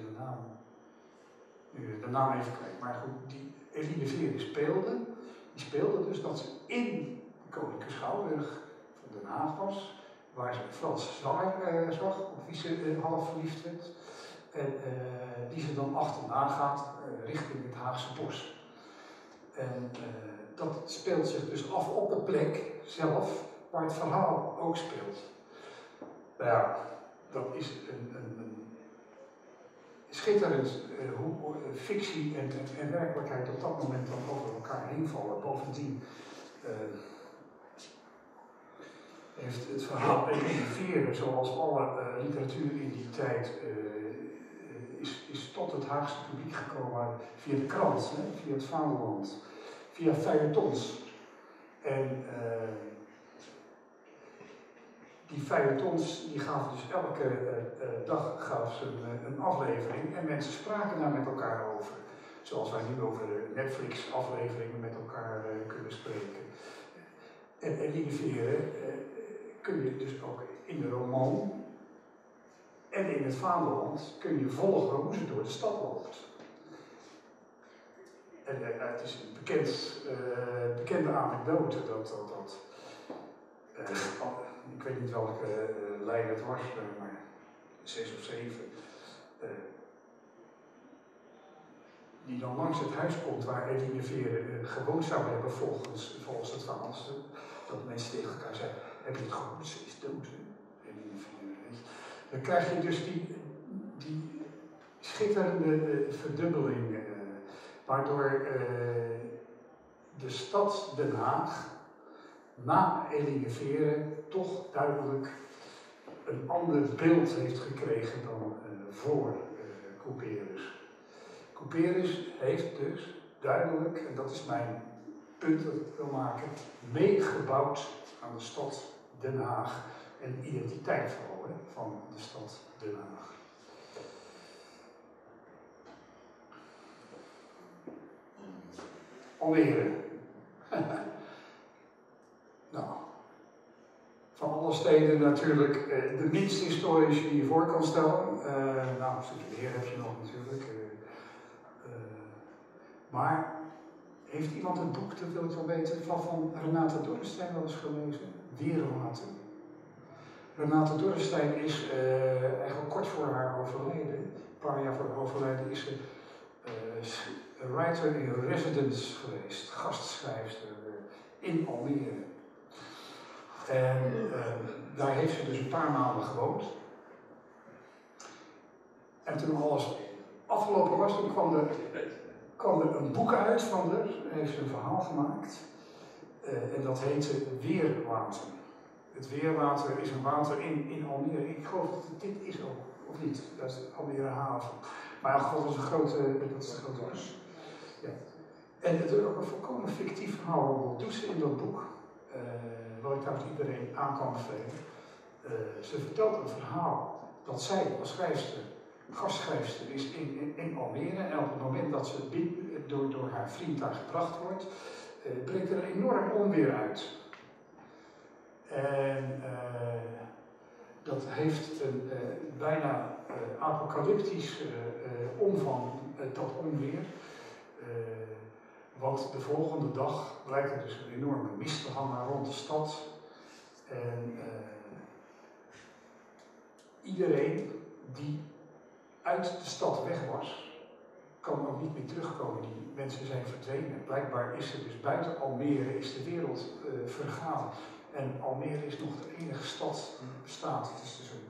de naam even kwijt, maar goed, die Eline Vere die speelde dus dat ze in de Koninklijke Schouwburg van Den Haag was, waar ze een Franse zanger zag, op wie ze half verliefd werd. En die ze dan achterna gaat richting het Haagse bos. En dat speelt zich dus af op de plek zelf waar het verhaal ook speelt. Nou ja, dat is een schitterend hoe fictie en werkelijkheid op dat moment dan over elkaar heen vallen. Bovendien heeft het verhaal Eline Vere, zoals alle literatuur in die tijd, is tot het Haagse publiek gekomen via de krant, via het Vaderland, via feuilletons. En die feuilletons die gaven dus elke dag een aflevering en mensen spraken daar met elkaar over. Zoals wij nu over Netflix-afleveringen met elkaar kunnen spreken. En Eline Vere kun je dus ook in de roman en in het Vaderland kun je volgen hoe ze door de stad loopt. En het is een bekende anekdote dat Ik weet niet welke lijn het was, maar 6 of 7. Die dan langs het huis komt waar Eline Vere gewoond zou hebben volgens het verhaal. Dat mensen tegen elkaar zeggen, heb je het gehoord, ze is dood. Eline Vere. Dan krijg je dus die schitterende verdubbeling, waardoor de stad Den Haag na Eline Vere toch duidelijk een ander beeld heeft gekregen dan voor Couperus. Couperus heeft dus duidelijk, en dat is mijn punt dat ik wil maken, meegebouwd aan de stad Den Haag en de identiteit vooral van de stad Den Haag. Almere. Nou, van alle steden natuurlijk de minst historische die je voor kan stellen. Nou, Zoetermeer heb je nog natuurlijk. Maar heeft iemand het boek, dat wil ik wel weten, van Renate Dorrestein wel eens gelezen? Weerwater. Renate Dorrestein is eigenlijk kort voor haar overlijden, een paar jaar voor haar overlijden, is ze writer in residence geweest, gastschrijfster in Almere. En daar heeft ze dus een paar maanden gewoond. En toen alles afgelopen was, toen kwam er een boek uit van haar, heeft ze een verhaal gemaakt. En dat heette Weerwater. Het Weerwater is een water in Almere. Ik geloof dat het dit is ook, of niet? Dat is Almere haven. Maar in ieder geval, dat is een grote was. Ja. En het is ook een volkomen fictief verhaal. Wat doet ze in dat boek? Wat ik trouwens iedereen aan kan bevelen. Ze vertelt een verhaal dat zij als schrijfster, gastschrijfster is in Almere. En op het moment dat ze door haar vriend daar gebracht wordt, breekt er een enorm onweer uit. En dat heeft een bijna apocalyptisch omvang, dat onweer. Want de volgende dag blijkt er dus een enorme mist te hangen rond de stad. En iedereen die uit de stad weg was, kan ook niet meer terugkomen. Die mensen zijn verdwenen. Blijkbaar is er dus buiten Almere is de wereld vergaan. En Almere is nog de enige stad die bestaat. Het is dus een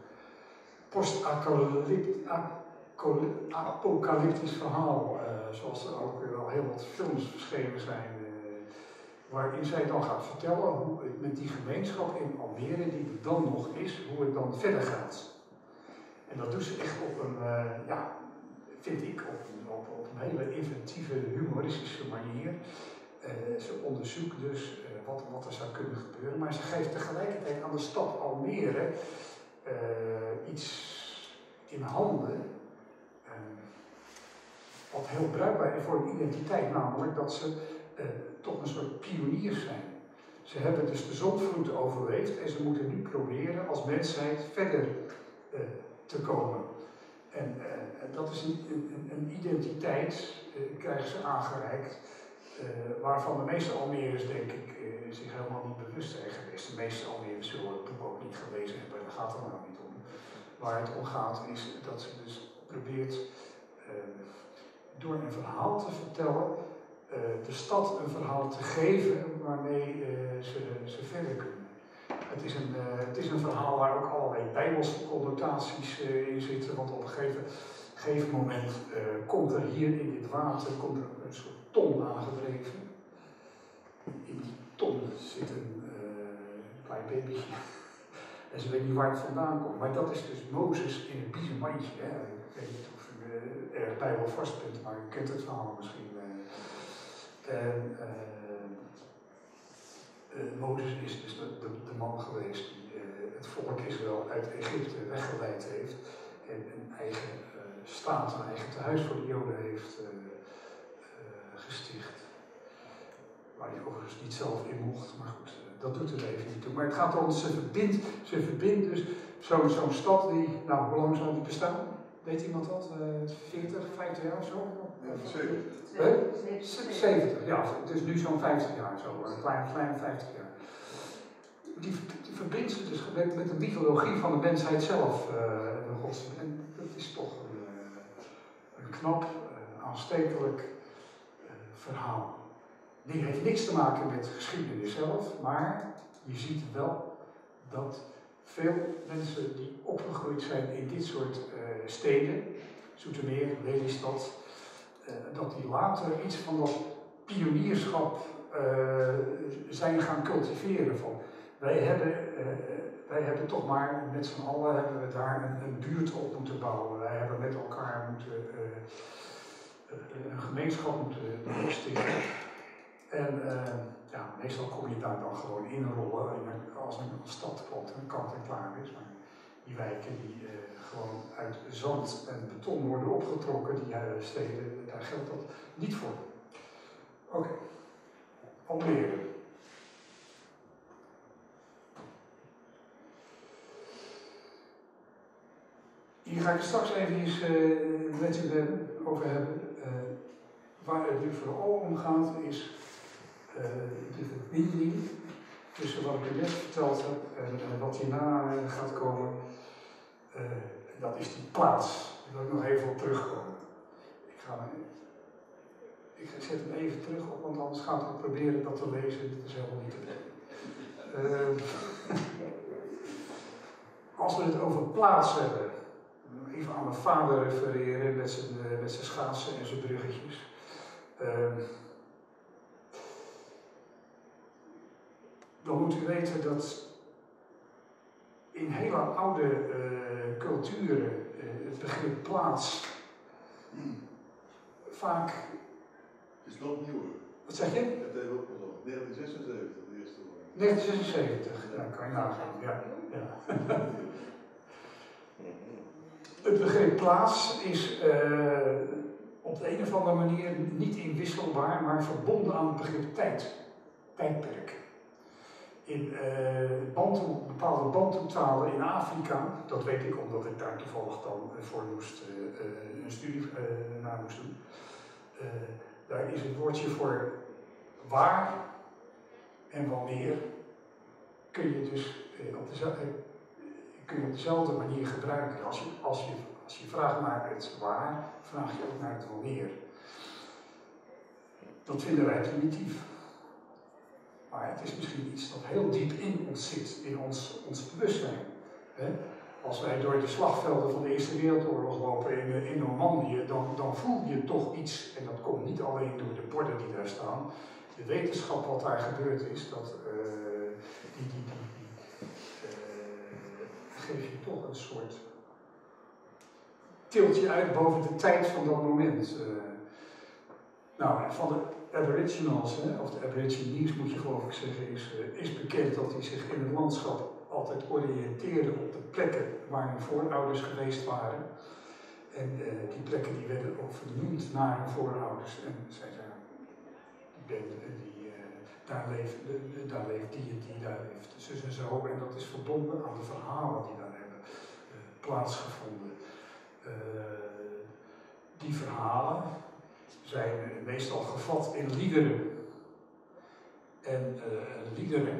post-apocalyptisch verhaal, zoals er ook wel heel wat films verschenen zijn, waarin zij dan gaat vertellen hoe het met die gemeenschap in Almere, die er dan nog is, hoe het dan verder gaat. En dat doet ze echt op een, vind ik, op een hele inventieve, humoristische manier. Ze onderzoekt dus wat er zou kunnen gebeuren, maar ze geeft tegelijkertijd aan de stad Almere iets in handen wat heel bruikbaar is voor een identiteit, namelijk dat ze toch een soort pioniers zijn. Ze hebben dus de zondvloed overleefd en ze moeten nu proberen als mensheid verder te komen. En dat is een identiteit, krijgen ze aangereikt, waarvan de meeste Almere's, denk ik, zich helemaal niet bewust zijn geweest. De meeste Almere's zullen het boek ook niet gelezen hebben, daar gaat het nou niet om. Waar het om gaat is dat ze dus probeert door een verhaal te vertellen, de stad een verhaal te geven waarmee ze verder kunnen. Het is een verhaal waar ook allerlei bijbelse connotaties in zitten, want op een gegeven moment komt er hier in dit water een soort ton aangedreven. In die ton zit een klein babytje. En ze weet niet waar het vandaan komt. Maar dat is dus Mozes in een biezenmandje. Ik weet niet of u erg bijbel vast bent, maar u kent het verhaal misschien. Mozes is dus de man geweest die het volk Israël uit Egypte weggeleid heeft en een eigen staat, een eigen tehuis voor de Joden heeft gesticht. Waar hij overigens niet zelf in mocht, maar goed, dat doet er even niet toe. Maar het gaat erom, ze verbindt dus zo'n stad die, nou, hoe lang zou die bestaan? Weet iemand dat? 40, 50 jaar of zo? 70. 70, ja. Het is nu zo'n 50 jaar zo, een kleine 50 jaar. die verbindt ze dus met de mythologie van de mensheid zelf, de godsdienst. En dat is toch een knap, aanstekelijk verhaal. Die heeft niks te maken met geschiedenis zelf, maar je ziet wel dat veel mensen die opgegroeid zijn in dit soort steden, Zoetermeer, Lelystad, dat die later iets van dat pionierschap zijn gaan cultiveren. Van, wij hebben toch maar met z'n allen hebben we daar een buurt op moeten bouwen. Wij hebben met elkaar moeten een gemeenschap moeten stichten. En ja, meestal kom je daar dan gewoon inrollen als een stad komt en kant en klaar is. Maar die wijken die gewoon uit zand en beton worden opgetrokken, die steden, daar geldt dat niet voor. Oké. Almere. Hier ga ik straks even met u over hebben. Waar het nu vooral om gaat is de verbinding tussen wat ik u net verteld heb en wat hierna gaat komen. Dat is die plaats. Daar wil ik nog even op terugkomen. Ik zet hem even terug op, want anders gaat ik proberen dat te lezen. Dat is helemaal niet te doen. Als we het over plaats hebben, even aan mijn vader refereren met zijn schaatsen en zijn bruggetjes. Dan moet u weten dat in hele oude culturen het begrip plaats vaak... Het is nog nieuwer. Wat zeg je? Het heeft ook nog 1976, de eerste woning. 1976, ja, kan je nagaan. Ja. Het begrip plaats is op de een of andere manier niet inwisselbaar, maar verbonden aan het begrip tijdperk. In bepaalde Bantu-talen in Afrika, dat weet ik omdat ik daar toevallig dan voor moest een studie naar moest doen. Daar is het woordje voor waar en wanneer kun je dus op dezelfde manier gebruiken. Als je vraagt naar het waar, vraag je ook naar het wanneer. Dat vinden wij primitief. Maar het is misschien iets dat heel diep in ons zit, in ons bewustzijn. Als wij door de slagvelden van de Eerste Wereldoorlog lopen in Normandië, dan voel je toch iets. En dat komt niet alleen door de borden die daar staan. De wetenschap wat daar gebeurd is, dat geeft je toch een soort tiltje uit boven de tijd van dat moment. Nou, van de Aboriginals, of de Aborigines moet je geloof ik zeggen, is bekend dat die zich in het landschap altijd oriënteerden op de plekken waar hun voorouders geweest waren. En die plekken die werden ook vernoemd naar hun voorouders. En zij zeiden, daar leeft die en die, daar leeft zus en zo. En dat is verbonden aan de verhalen die daar hebben plaatsgevonden. Die verhalen zijn meestal gevat in liederen. En liederen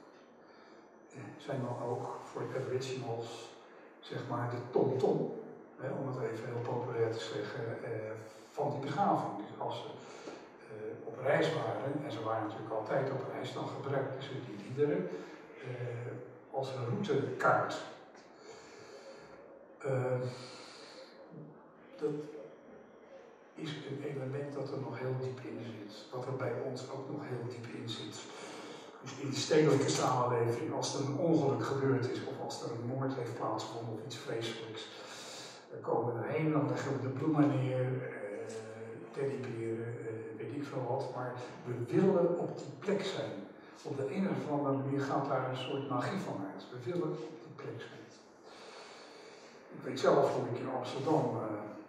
zijn dan ook voor de Aboriginals zeg maar de tom-tom, om het even heel populair te zeggen, van die begrafing. Dus als ze op reis waren, en ze waren natuurlijk altijd op reis, dan gebruikten ze die liederen als een routekaart. Dat is een element dat er nog heel diep in zit, wat er bij ons ook nog heel diep in zit. Dus in de stedelijke samenleving, als er een ongeluk gebeurd is of als er een moord heeft plaatsgevonden of iets vreselijks, dan komen we erheen, dan leggen we de bloemen neer, teddyberen, weet ik veel wat, maar we willen op die plek zijn. Op de een of andere manier gaat daar een soort magie van uit. We willen op die plek zijn. Ik weet zelf hoe ik in Amsterdam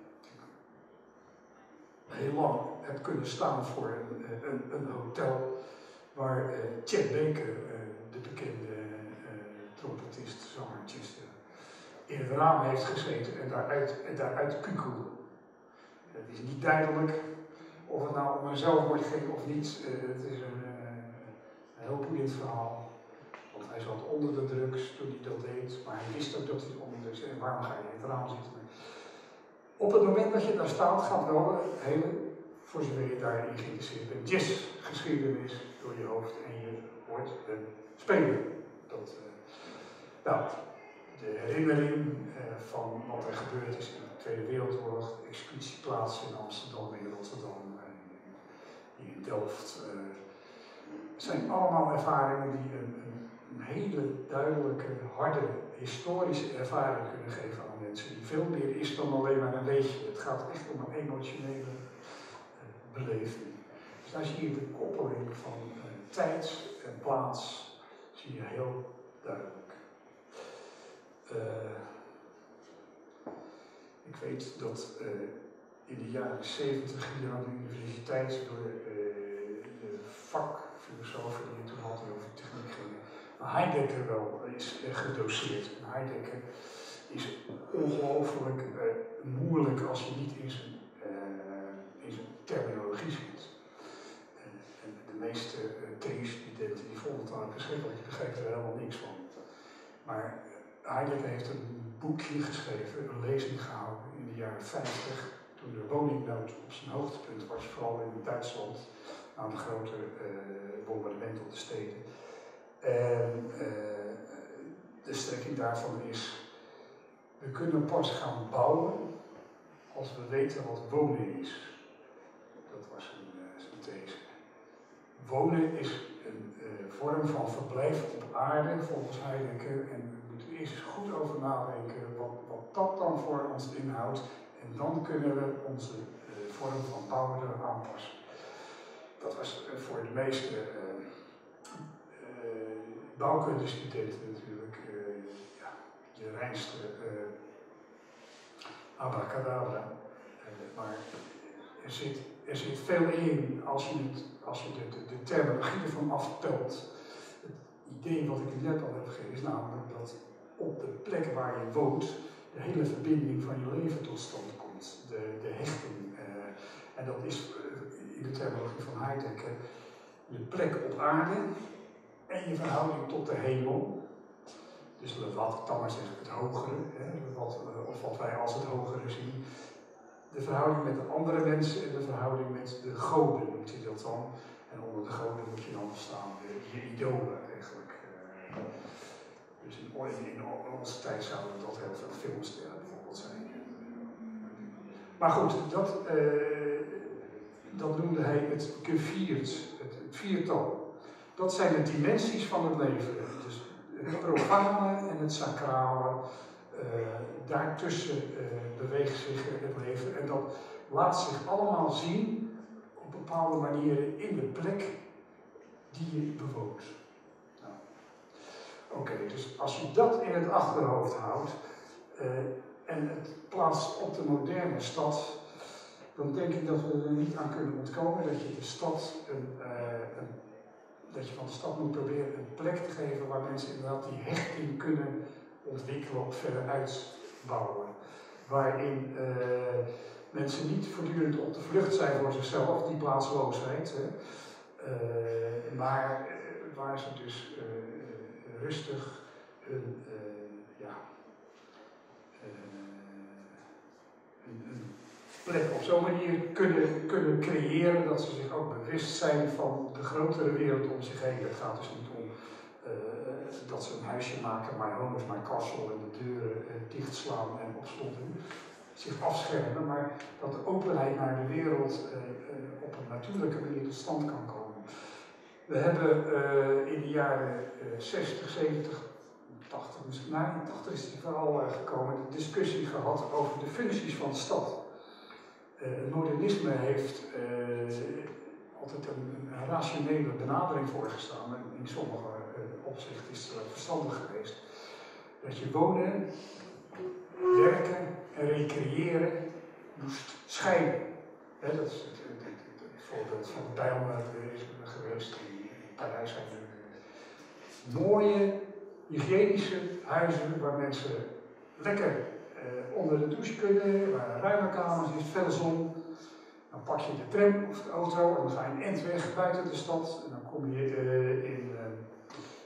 heel lang heb kunnen staan voor een hotel waar Chet Baker, de bekende trompetist, zangertje, in het raam heeft gezeten en daaruit kukelde. Het is niet duidelijk of het nou om een zelfmoord ging of niet. Het is een heel boeiend verhaal. Want hij zat onder de drugs toen hij dat deed, maar hij wist ook dat hij onder de drugs en waarom ga je in het raam zitten? Op het moment dat je daar staat, gaat wel een hele, voor zover je daarin geïnteresseerd bent, jazzgeschiedenis door je hoofd en je wordt een speler. Nou, de herinnering van wat er gebeurd is in de Tweede Wereldoorlog, de executieplaatsen in Amsterdam, in Rotterdam en in Delft, zijn allemaal ervaringen die een hele duidelijke, harde, historische ervaring kunnen geven aan mensen, die veel meer is dan alleen maar een weetje. Het gaat echt om een emotionele beleving. Dus daar zie je de koppeling van tijd en plaats, zie je heel duidelijk. Ik weet dat in de jaren 70 hier aan de universiteit door de vakfilosofen die het toen hadden over techniek gingen, Heidegger wel is gedoseerd. En Heidegger is ongelooflijk moeilijk als je niet in zijn terminologie zit. En de meeste TU-studenten die vonden het dan verschrikkelijk, die begrepen er helemaal niks van. Maar Heidegger heeft een boekje geschreven, een lezing gehouden in de jaren 50, toen de woningnood op zijn hoogtepunt was, vooral in Duitsland, na de grote bombardementen op de steden. En de strekking daarvan is, we kunnen pas gaan bouwen als we weten wat wonen is. Dat was zijn these. Wonen is een vorm van verblijf op aarde, volgens Heidegger, en we moeten eerst eens goed over nadenken wat dat dan voor ons inhoudt, en dan kunnen we onze vorm van bouwen er aanpassen. Dat was voor de meeste bouwkundestudenten natuurlijk de reinste abracadabra. Maar er zit veel in als je de terminologie ervan afpelt. Het idee wat ik net al heb gegeven is namelijk dat op de plek waar je woont de hele verbinding van je leven tot stand komt. De hechting. En dat is in de terminologie van Heidegger je plek op aarde en je verhouding tot de hemel. Dus wat ik dan maar zeg, het hogere, of wat wij als het hogere zien. De verhouding met de andere mensen en de verhouding met de goden noemt hij dat dan. En onder de goden moet je dan verstaan je idolen eigenlijk. Dus in onze tijd zouden dat heel veel filmsterren bijvoorbeeld zijn. Maar goed, dat noemde hij het gevierd, het viertal. Dat zijn de dimensies van het leven. Dus het profane en het sacrale. Daartussen beweegt zich het leven en dat laat zich allemaal zien op bepaalde manieren in de plek die je bewoont. Nou, Oké, dus als je dat in het achterhoofd houdt en het plaatst op de moderne stad, dan denk ik dat we er niet aan kunnen ontkomen dat je de stad dat je van de stad moet proberen een plek te geven waar mensen inderdaad die hechting kunnen ontwikkelen of verder uitbouwen. Waarin mensen niet voortdurend op de vlucht zijn voor zichzelf, die plaatsloosheid, maar waar ze dus rustig een plek op zo'n manier kunnen creëren dat ze zich ook bewust zijn van de grotere wereld om zich heen. Het gaat dus niet om dat ze een huisje maken, my home is my castle, en de deuren dichtslaan en op slot doen, zich afschermen, maar dat de openheid naar de wereld op een natuurlijke manier tot stand kan komen. We hebben in de jaren 60, 70, 80, na 80 is het vooral gekomen, de discussie gehad over de functies van de stad. Het modernisme heeft altijd een rationele benadering voorgestaan en in sommige opzichten is het verstandig geweest. Dat je wonen, werken en recreëren moest scheiden. Dat is het voorbeeld van de Bijlmer geweest. In Parijs zijn er mooie, hygiënische huizen waar mensen lekker onder de douche kunnen, waar ruime kamers is, veel zon. Dan pak je de tram of de auto en dan ga je een end weg buiten de stad. En dan kom je bij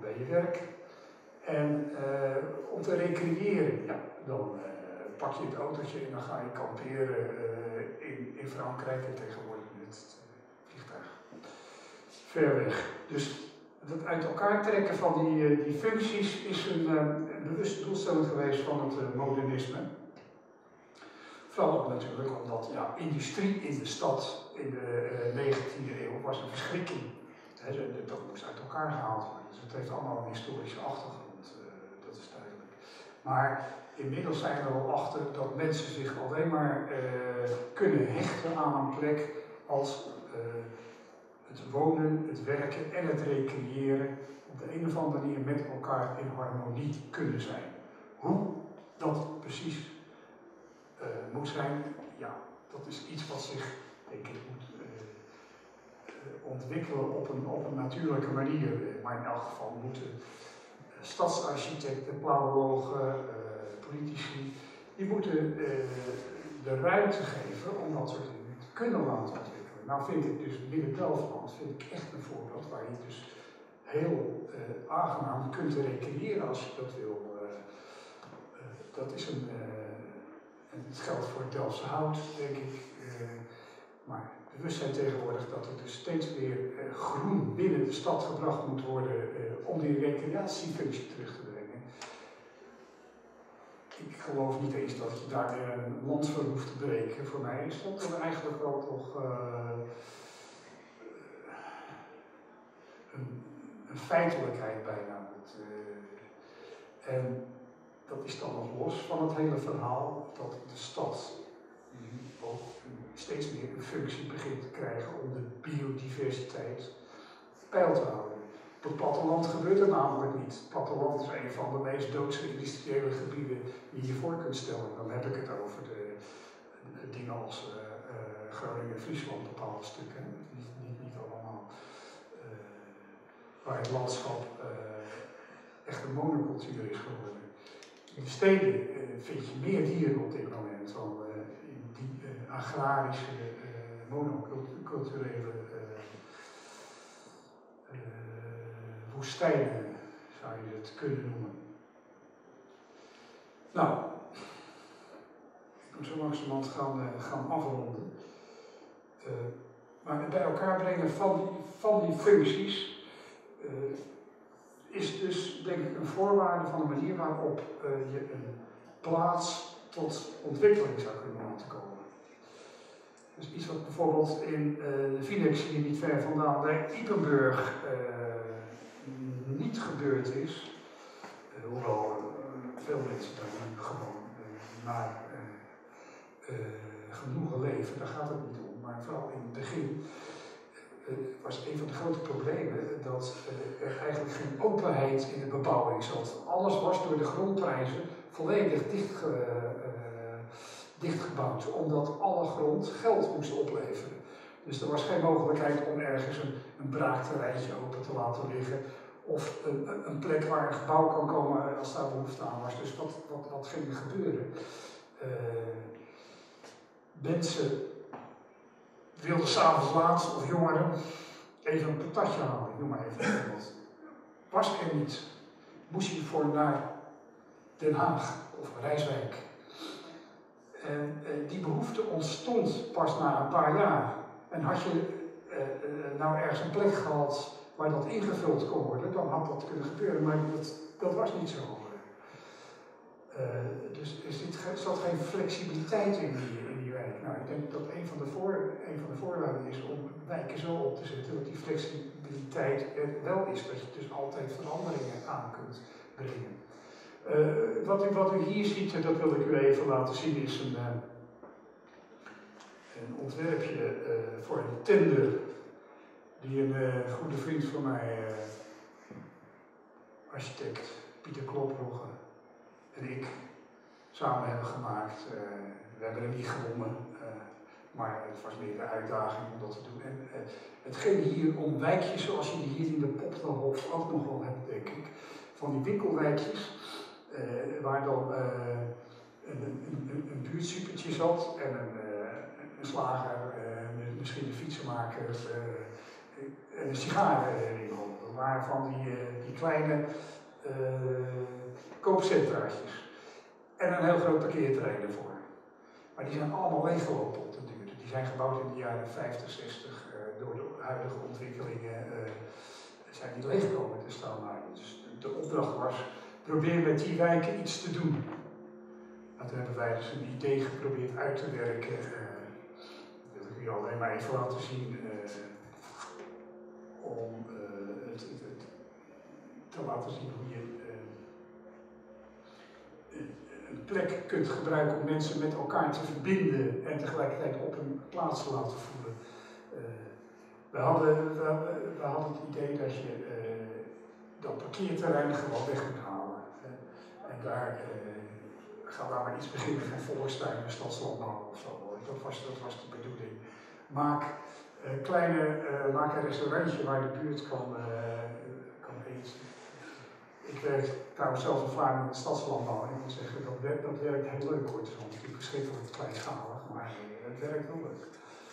bij je werk. En om te recreëren, ja, dan pak je het autootje en dan ga je kamperen in Frankrijk en tegenwoordig met het vliegtuig. Ver weg. Dus het uit elkaar trekken van die functies is een bewuste doelstelling geweest van het modernisme. Vooral ook natuurlijk omdat ja, industrie in de stad in de 19e eeuw was een verschrikking. Dat moest uit elkaar gehaald worden. Dus het heeft allemaal een historische achtergrond, dat is duidelijk. Maar inmiddels zijn we er al achter dat mensen zich alleen maar kunnen hechten aan een plek als het wonen, het werken en het recreëren op de een of andere manier met elkaar in harmonie kunnen zijn. Hoe dat precies moet zijn, ja, dat is iets wat zich, denk ik, moet ontwikkelen op een natuurlijke manier. Maar in elk geval moeten stadsarchitecten, planologen, politici, die moeten de ruimte geven om dat soort dingen te kunnen laten ontwikkelen. Nou vind ik dus Midden-Delfland echt een voorbeeld waar je dus heel aangenaam kunt recreëren als je dat wil. Dat is en het geldt voor het Delftse Hout, denk ik. Maar bewustzijn tegenwoordig dat er dus steeds meer groen binnen de stad gebracht moet worden om die recreatiefunctie terug te brengen. Ik geloof niet eens dat je daar een land voor hoeft te breken. Voor mij is dat dan eigenlijk wel toch een feitelijkheid bijna. En dat is dan nog los van het hele verhaal dat de stad ook steeds meer een functie begint te krijgen om de biodiversiteit peil te houden. Op het platteland gebeurt het namelijk niet. Het platteland is een van de meest doodse industriële gebieden die je voor kunt stellen. Dan heb ik het over de dingen als Groningen en Friesland, bepaalde stukken. Niet allemaal. Waar het landschap echt een monocultuur is geworden. In de steden vind je meer dieren op dit moment dan in die agrarische, monoculturele woestijnen, zou je het kunnen noemen. Nou, ik moet zo langzamerhand gaan afronden. Maar bij elkaar brengen van die functies is dus denk ik een voorwaarde van de manier waarop je een plaats tot ontwikkeling zou kunnen laten komen. Dus iets wat bijvoorbeeld in de Vinex hier niet ver vandaan bij Ypenburg niet gebeurd is, hoewel veel mensen daar nu gewoon naar genoegen leven, daar gaat het niet om, maar vooral in het begin was een van de grote problemen dat er eigenlijk geen openheid in de bebouwing zat. Alles was door de grondprijzen volledig dichtgebouwd, omdat alle grond geld moest opleveren. Dus er was geen mogelijkheid om ergens een braakterreintje open te laten liggen of een plek waar een gebouw kan komen als daar behoefte aan was. Dus wat ging er gebeuren? Mensen wilden s'avonds laat, of jongeren, even een patatje halen, ik noem maar even wat. Was er niet, moest je voor naar Den Haag of Rijswijk. En die behoefte ontstond pas na een paar jaar. En had je nou ergens een plek gehad waar dat ingevuld kon worden, dan had dat kunnen gebeuren, maar dat was niet zo. Dus er zat geen flexibiliteit in die wijk. Nou, ik denk dat een van de voorwaarden is om wijken zo op te zetten dat die flexibiliteit er wel is, dat je dus altijd veranderingen aan kunt brengen. Wat u hier ziet, dat wil ik u even laten zien, is een ontwerpje voor een tender die een goede vriend van mij, architect Pieter Kloprogge en ik samen hebben gemaakt. We hebben hem niet gewonnen, maar het was meer de uitdaging om dat te doen. En het ging hier om wijkjes zoals je die hier in de Poptenhof ook nog wel hebt, denk ik. Van die winkelwijkjes, waar dan een buurtsupertje zat en een slager, misschien een fietsenmaker en een sigarenwinkel. Dat waren van die kleine koopcentraatjes. En een heel groot parkeerterrein ervoor. Maar die zijn allemaal leeggelopen op de duur. Die zijn gebouwd in de jaren 50, 60. Door de huidige ontwikkelingen zijn die leeggekomen te staan. Dus de opdracht was, probeer met die wijken iets te doen. En toen hebben wij dus een idee geprobeerd uit te werken. Dat wil ik u alleen maar even laten zien. Om het te laten zien hoe je een plek kunt gebruiken om mensen met elkaar te verbinden en tegelijkertijd op een plaats te laten voelen. We hadden het idee dat je dat parkeerterrein gewoon weg kunt halen. En daar gaan we maar iets beginnen van volkstuin, stadslandbouw of zo. Dat was de bedoeling. Maak een restaurantje waar de buurt kan eten. Ik werk trouwens zelf ervaring met stadslandbouw en ik moet zeggen dat werkt heel leuk hoor. Het is natuurlijk verschrikkelijk kleinschalig, maar het werkt wel leuk.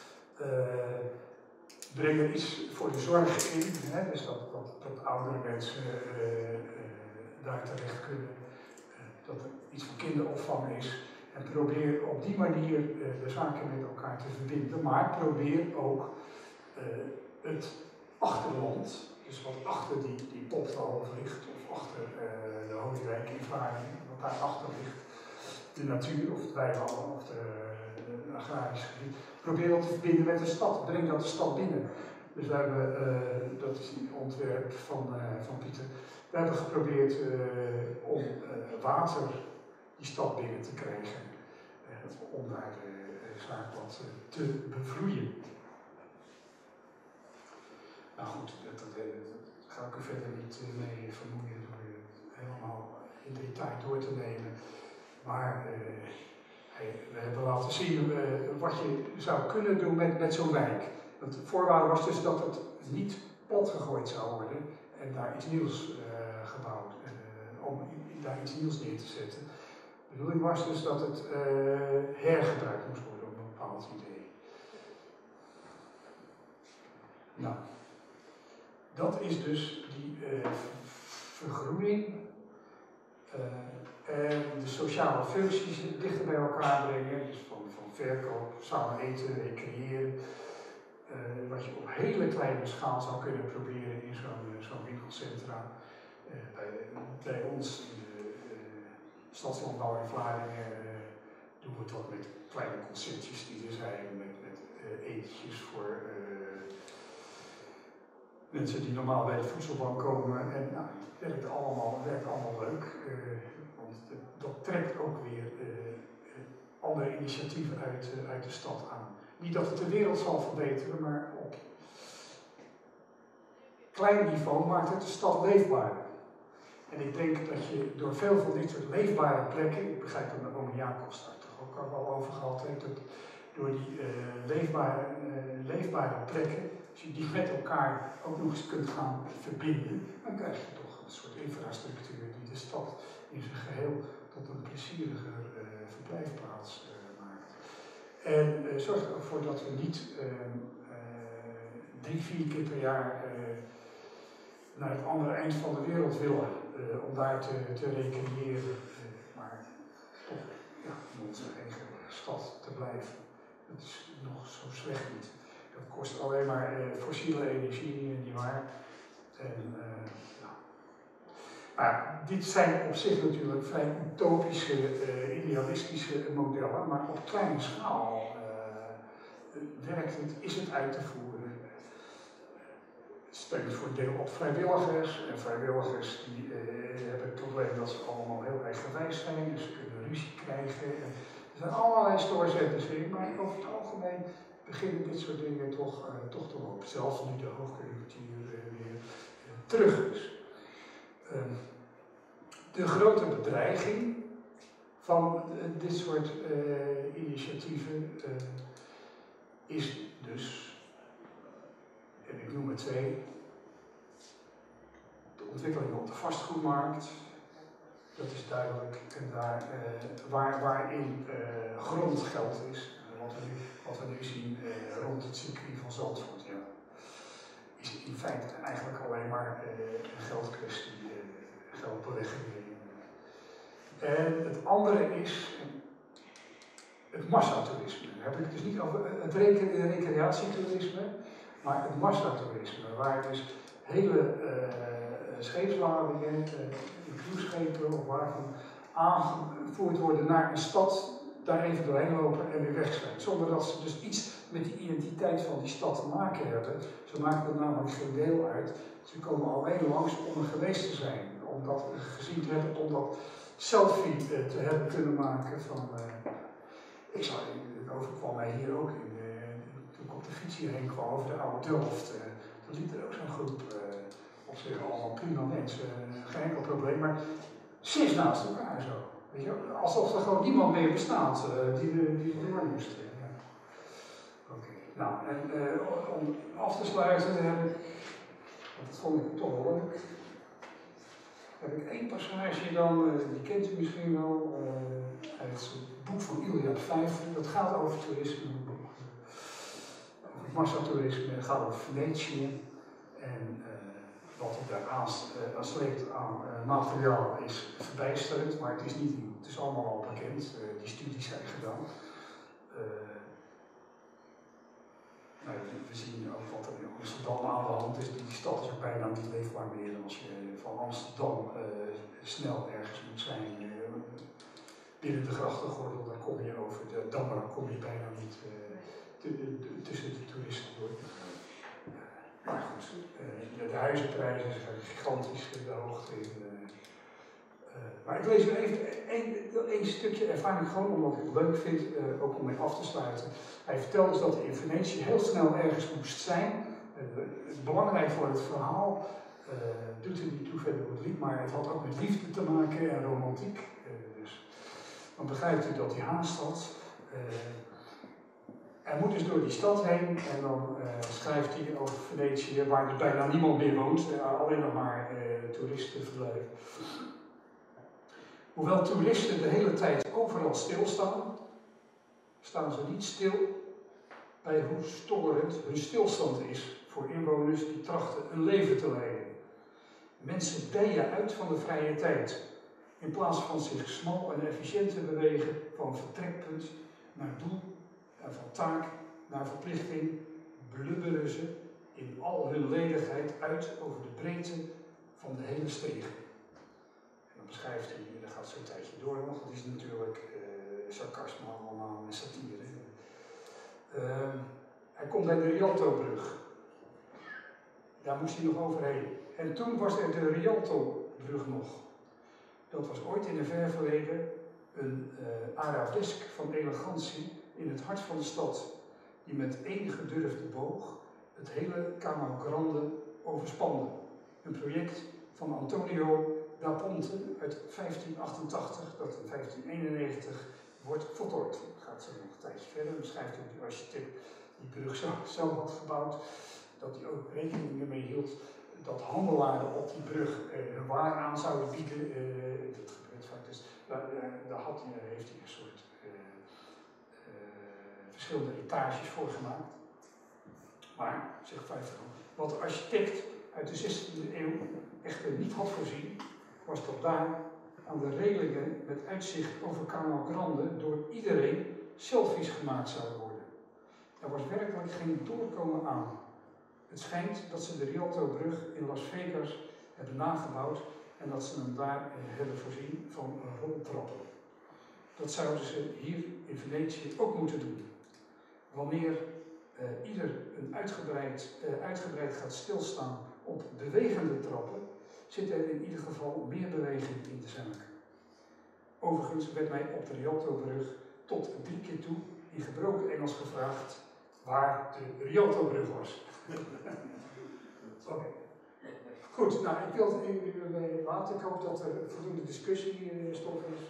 Breng er iets voor de zorg in, hè, dus dat oudere mensen daar terecht kunnen, dat er iets voor kinderopvang is. En probeer op die manier de zaken met elkaar te verbinden, maar probeer ook het achterland, dus wat achter die Poptalhof ligt, of achter de Hooiwijk in Vlaardingen, wat daarachter ligt, de natuur of het weilanden of de agrarische gebied, probeer dat te verbinden met de stad, breng dat de stad binnen. Dus we hebben, dat is een ontwerp van Pieter, we hebben geprobeerd om water die stad binnen te krijgen, om daar de zaak wat te bevloeien. Nou goed, dat ga ik u verder niet mee vermoeien door helemaal in detail door te nemen. Maar we hebben laten zien wat je zou kunnen doen met zo'n wijk. Want de voorwaarde was dus dat het niet plat gegooid zou worden en daar iets nieuws gebouwd, om daar iets nieuws neer te zetten. De bedoeling was dus dat het hergebruikt moest worden op een bepaald idee. Nou, dat is dus die vergroening en de sociale functies dichter bij elkaar brengen, dus van verkoop, samen eten, recreëren. Wat je op hele kleine schaal zou kunnen proberen in zo'n winkelcentra. Bij ons in de stadslandbouw in Vlaardingen doen we het wat met kleine concertjes die er zijn, met etentjes voor mensen die normaal bij de voedselbank komen. En nou, het werkt allemaal leuk, want dat trekt ook weer andere initiatieven uit de stad aan. Niet dat het de wereld zal verbeteren, maar op klein niveau maakt het de stad leefbaar. En ik denk dat je door veel van dit soort leefbare plekken, ik begrijp dat de oom Jacobs daar toch ook al over gehad heeft, dat door die leefbare plekken, als je die met elkaar ook nog eens kunt gaan verbinden, dan krijg je toch een soort infrastructuur die de stad in zijn geheel tot een plezieriger verblijfplaats maakt. En zorg er ook voor dat we niet 3-4 keer per jaar naar het andere eind van de wereld willen om daar te recreëren, maar toch in onze eigen stad te blijven. Dat is nog zo slecht niet. Dat kost alleen maar fossiele energie, nietwaar. En maar dit zijn op zich natuurlijk vrij utopische, idealistische modellen, maar op kleine schaal is het uit te voeren. Steun voor deel op vrijwilligers. En vrijwilligers die hebben het probleem dat ze allemaal heel eigenwijs zijn, dus ze kunnen ruzie krijgen. En er zijn allerlei doorzetters in, maar over het algemeen beginnen dit soort dingen toch te lopen. Zelfs nu de hoogconjunctuur weer terug is. De grote bedreiging van dit soort initiatieven is dus, en ik noem er 2, de ontwikkeling op de vastgoedmarkt, dat is duidelijk, en daar, waarin grond geld is, wat we nu zien rond het circuit van Zandvoort, ja, is in feite eigenlijk alleen maar een geldkwestie, geld beleggen. En het andere is het massatoerisme. Dan heb ik het dus niet over het recreatietoerisme, maar het massatoerisme, waar dus hele scheepsladingen, cruiseschepen of waarvan aangevoerd worden naar een stad, daar even doorheen lopen en weer weg zijn. Zonder dat ze dus iets met die identiteit van die stad te maken hebben. Ze maken er namelijk geen deel uit. Ze komen alleen langs om er geweest te zijn, om dat gezien te hebben, om dat selfie te hebben kunnen maken van... het overkwam mij hier ook toen ik op de fiets hierheen kwam over de oude Delft. Dan liep er ook zo'n groep, op zich allemaal prima mensen, geen enkel probleem, maar 6 naast elkaar zo. Weet je, alsof er gewoon niemand meer bestaat die door moest. Ja. Oké. Nou, en om af te sluiten, want dat vond ik toch wel leuk, heb ik 1 passage dan, die kent u misschien wel, uit het boek van Iliad 5, dat gaat over toerisme, over massatoerisme, het gaat over Venetië en wat er daaraan sleept aan materiaal is verbijsterend, maar het is niet nieuw, het is allemaal al bekend, die studies zijn gedaan. Nou, we zien ook wat er in Amsterdam aan de hand is. Die stad is ook bijna niet leefbaar meer. Als je van Amsterdam snel ergens moet zijn binnen de grachtengordel, dan kom je over de Dammer, kom je bijna niet tussen de toeristen door. Maar goed, de huizenprijzen zijn gigantisch de hoogte in. Maar ik lees nu even één stukje ervaring, gewoon omdat ik het leuk vind, ook om mee af te sluiten. Hij vertelt dus dat hij in Venetië heel snel ergens moest zijn. Belangrijk voor het verhaal, doet er niet toe verder hoe het liep, maar het had ook met liefde te maken en romantiek. Dus dan begrijpt u dat hij haast had. Hij moet dus door die stad heen en dan schrijft hij over Venetië, waar er bijna niemand meer woont, alleen nog maar toeristen verblijven. Hoewel toeristen de hele tijd overal stilstaan, staan ze niet stil bij hoe storend hun stilstand is voor inwoners die trachten een leven te leiden. Mensen dijen uit van de vrije tijd. In plaats van zich smal en efficiënt te bewegen van vertrekpunt naar doel en van taak naar verplichting, blubberen ze in al hun ledigheid uit over de breedte van de hele stregen. En dan beschrijft hij, dat gaat zo'n tijdje door nog, dat is natuurlijk sarcasme allemaal en satire. Hij komt bij de Rialtobrug. Daar moest hij nog overheen. En toen was er de Rialtobrug nog. Dat was ooit in een ver verleden een arabesk van elegantie in het hart van de stad, die met enige durf de boog het hele Canal Grande overspande. Een project van Antonio da Ponte uit 1588, dat in 1591 wordt voltooid. Dat gaat zo nog een tijdje verder. Beschrijft hoe de architect die brug zo had gebouwd, dat hij ook rekening ermee hield dat handelaren op die brug hun waar aan zouden bieden. Dat gebeurt vaak. Dus daar heeft hij een soort verschillende etages voor gemaakt. Maar, zegt Vijfron, wat de architect uit de 16e eeuw echter niet had voorzien, was dat daar aan de relingen met uitzicht over Canal Grande door iedereen selfies gemaakt zouden worden. Er was werkelijk geen doorkomen aan. Het schijnt dat ze de Rialtobrug in Las Vegas hebben nagebouwd en dat ze hem daar hebben voorzien van roltrappen. Dat zouden ze hier in Venetië ook moeten doen. Wanneer ieder een uitgebreid gaat stilstaan op bewegende trappen, zit er in ieder geval meer beweging in de zaak. Overigens werd mij op de Rialtobrug tot 3 keer toe in gebroken Engels gevraagd waar de Rialtobrug was. Okay. Goed, nou ik wil het even laten. Ik hoop dat er voldoende discussiestof is.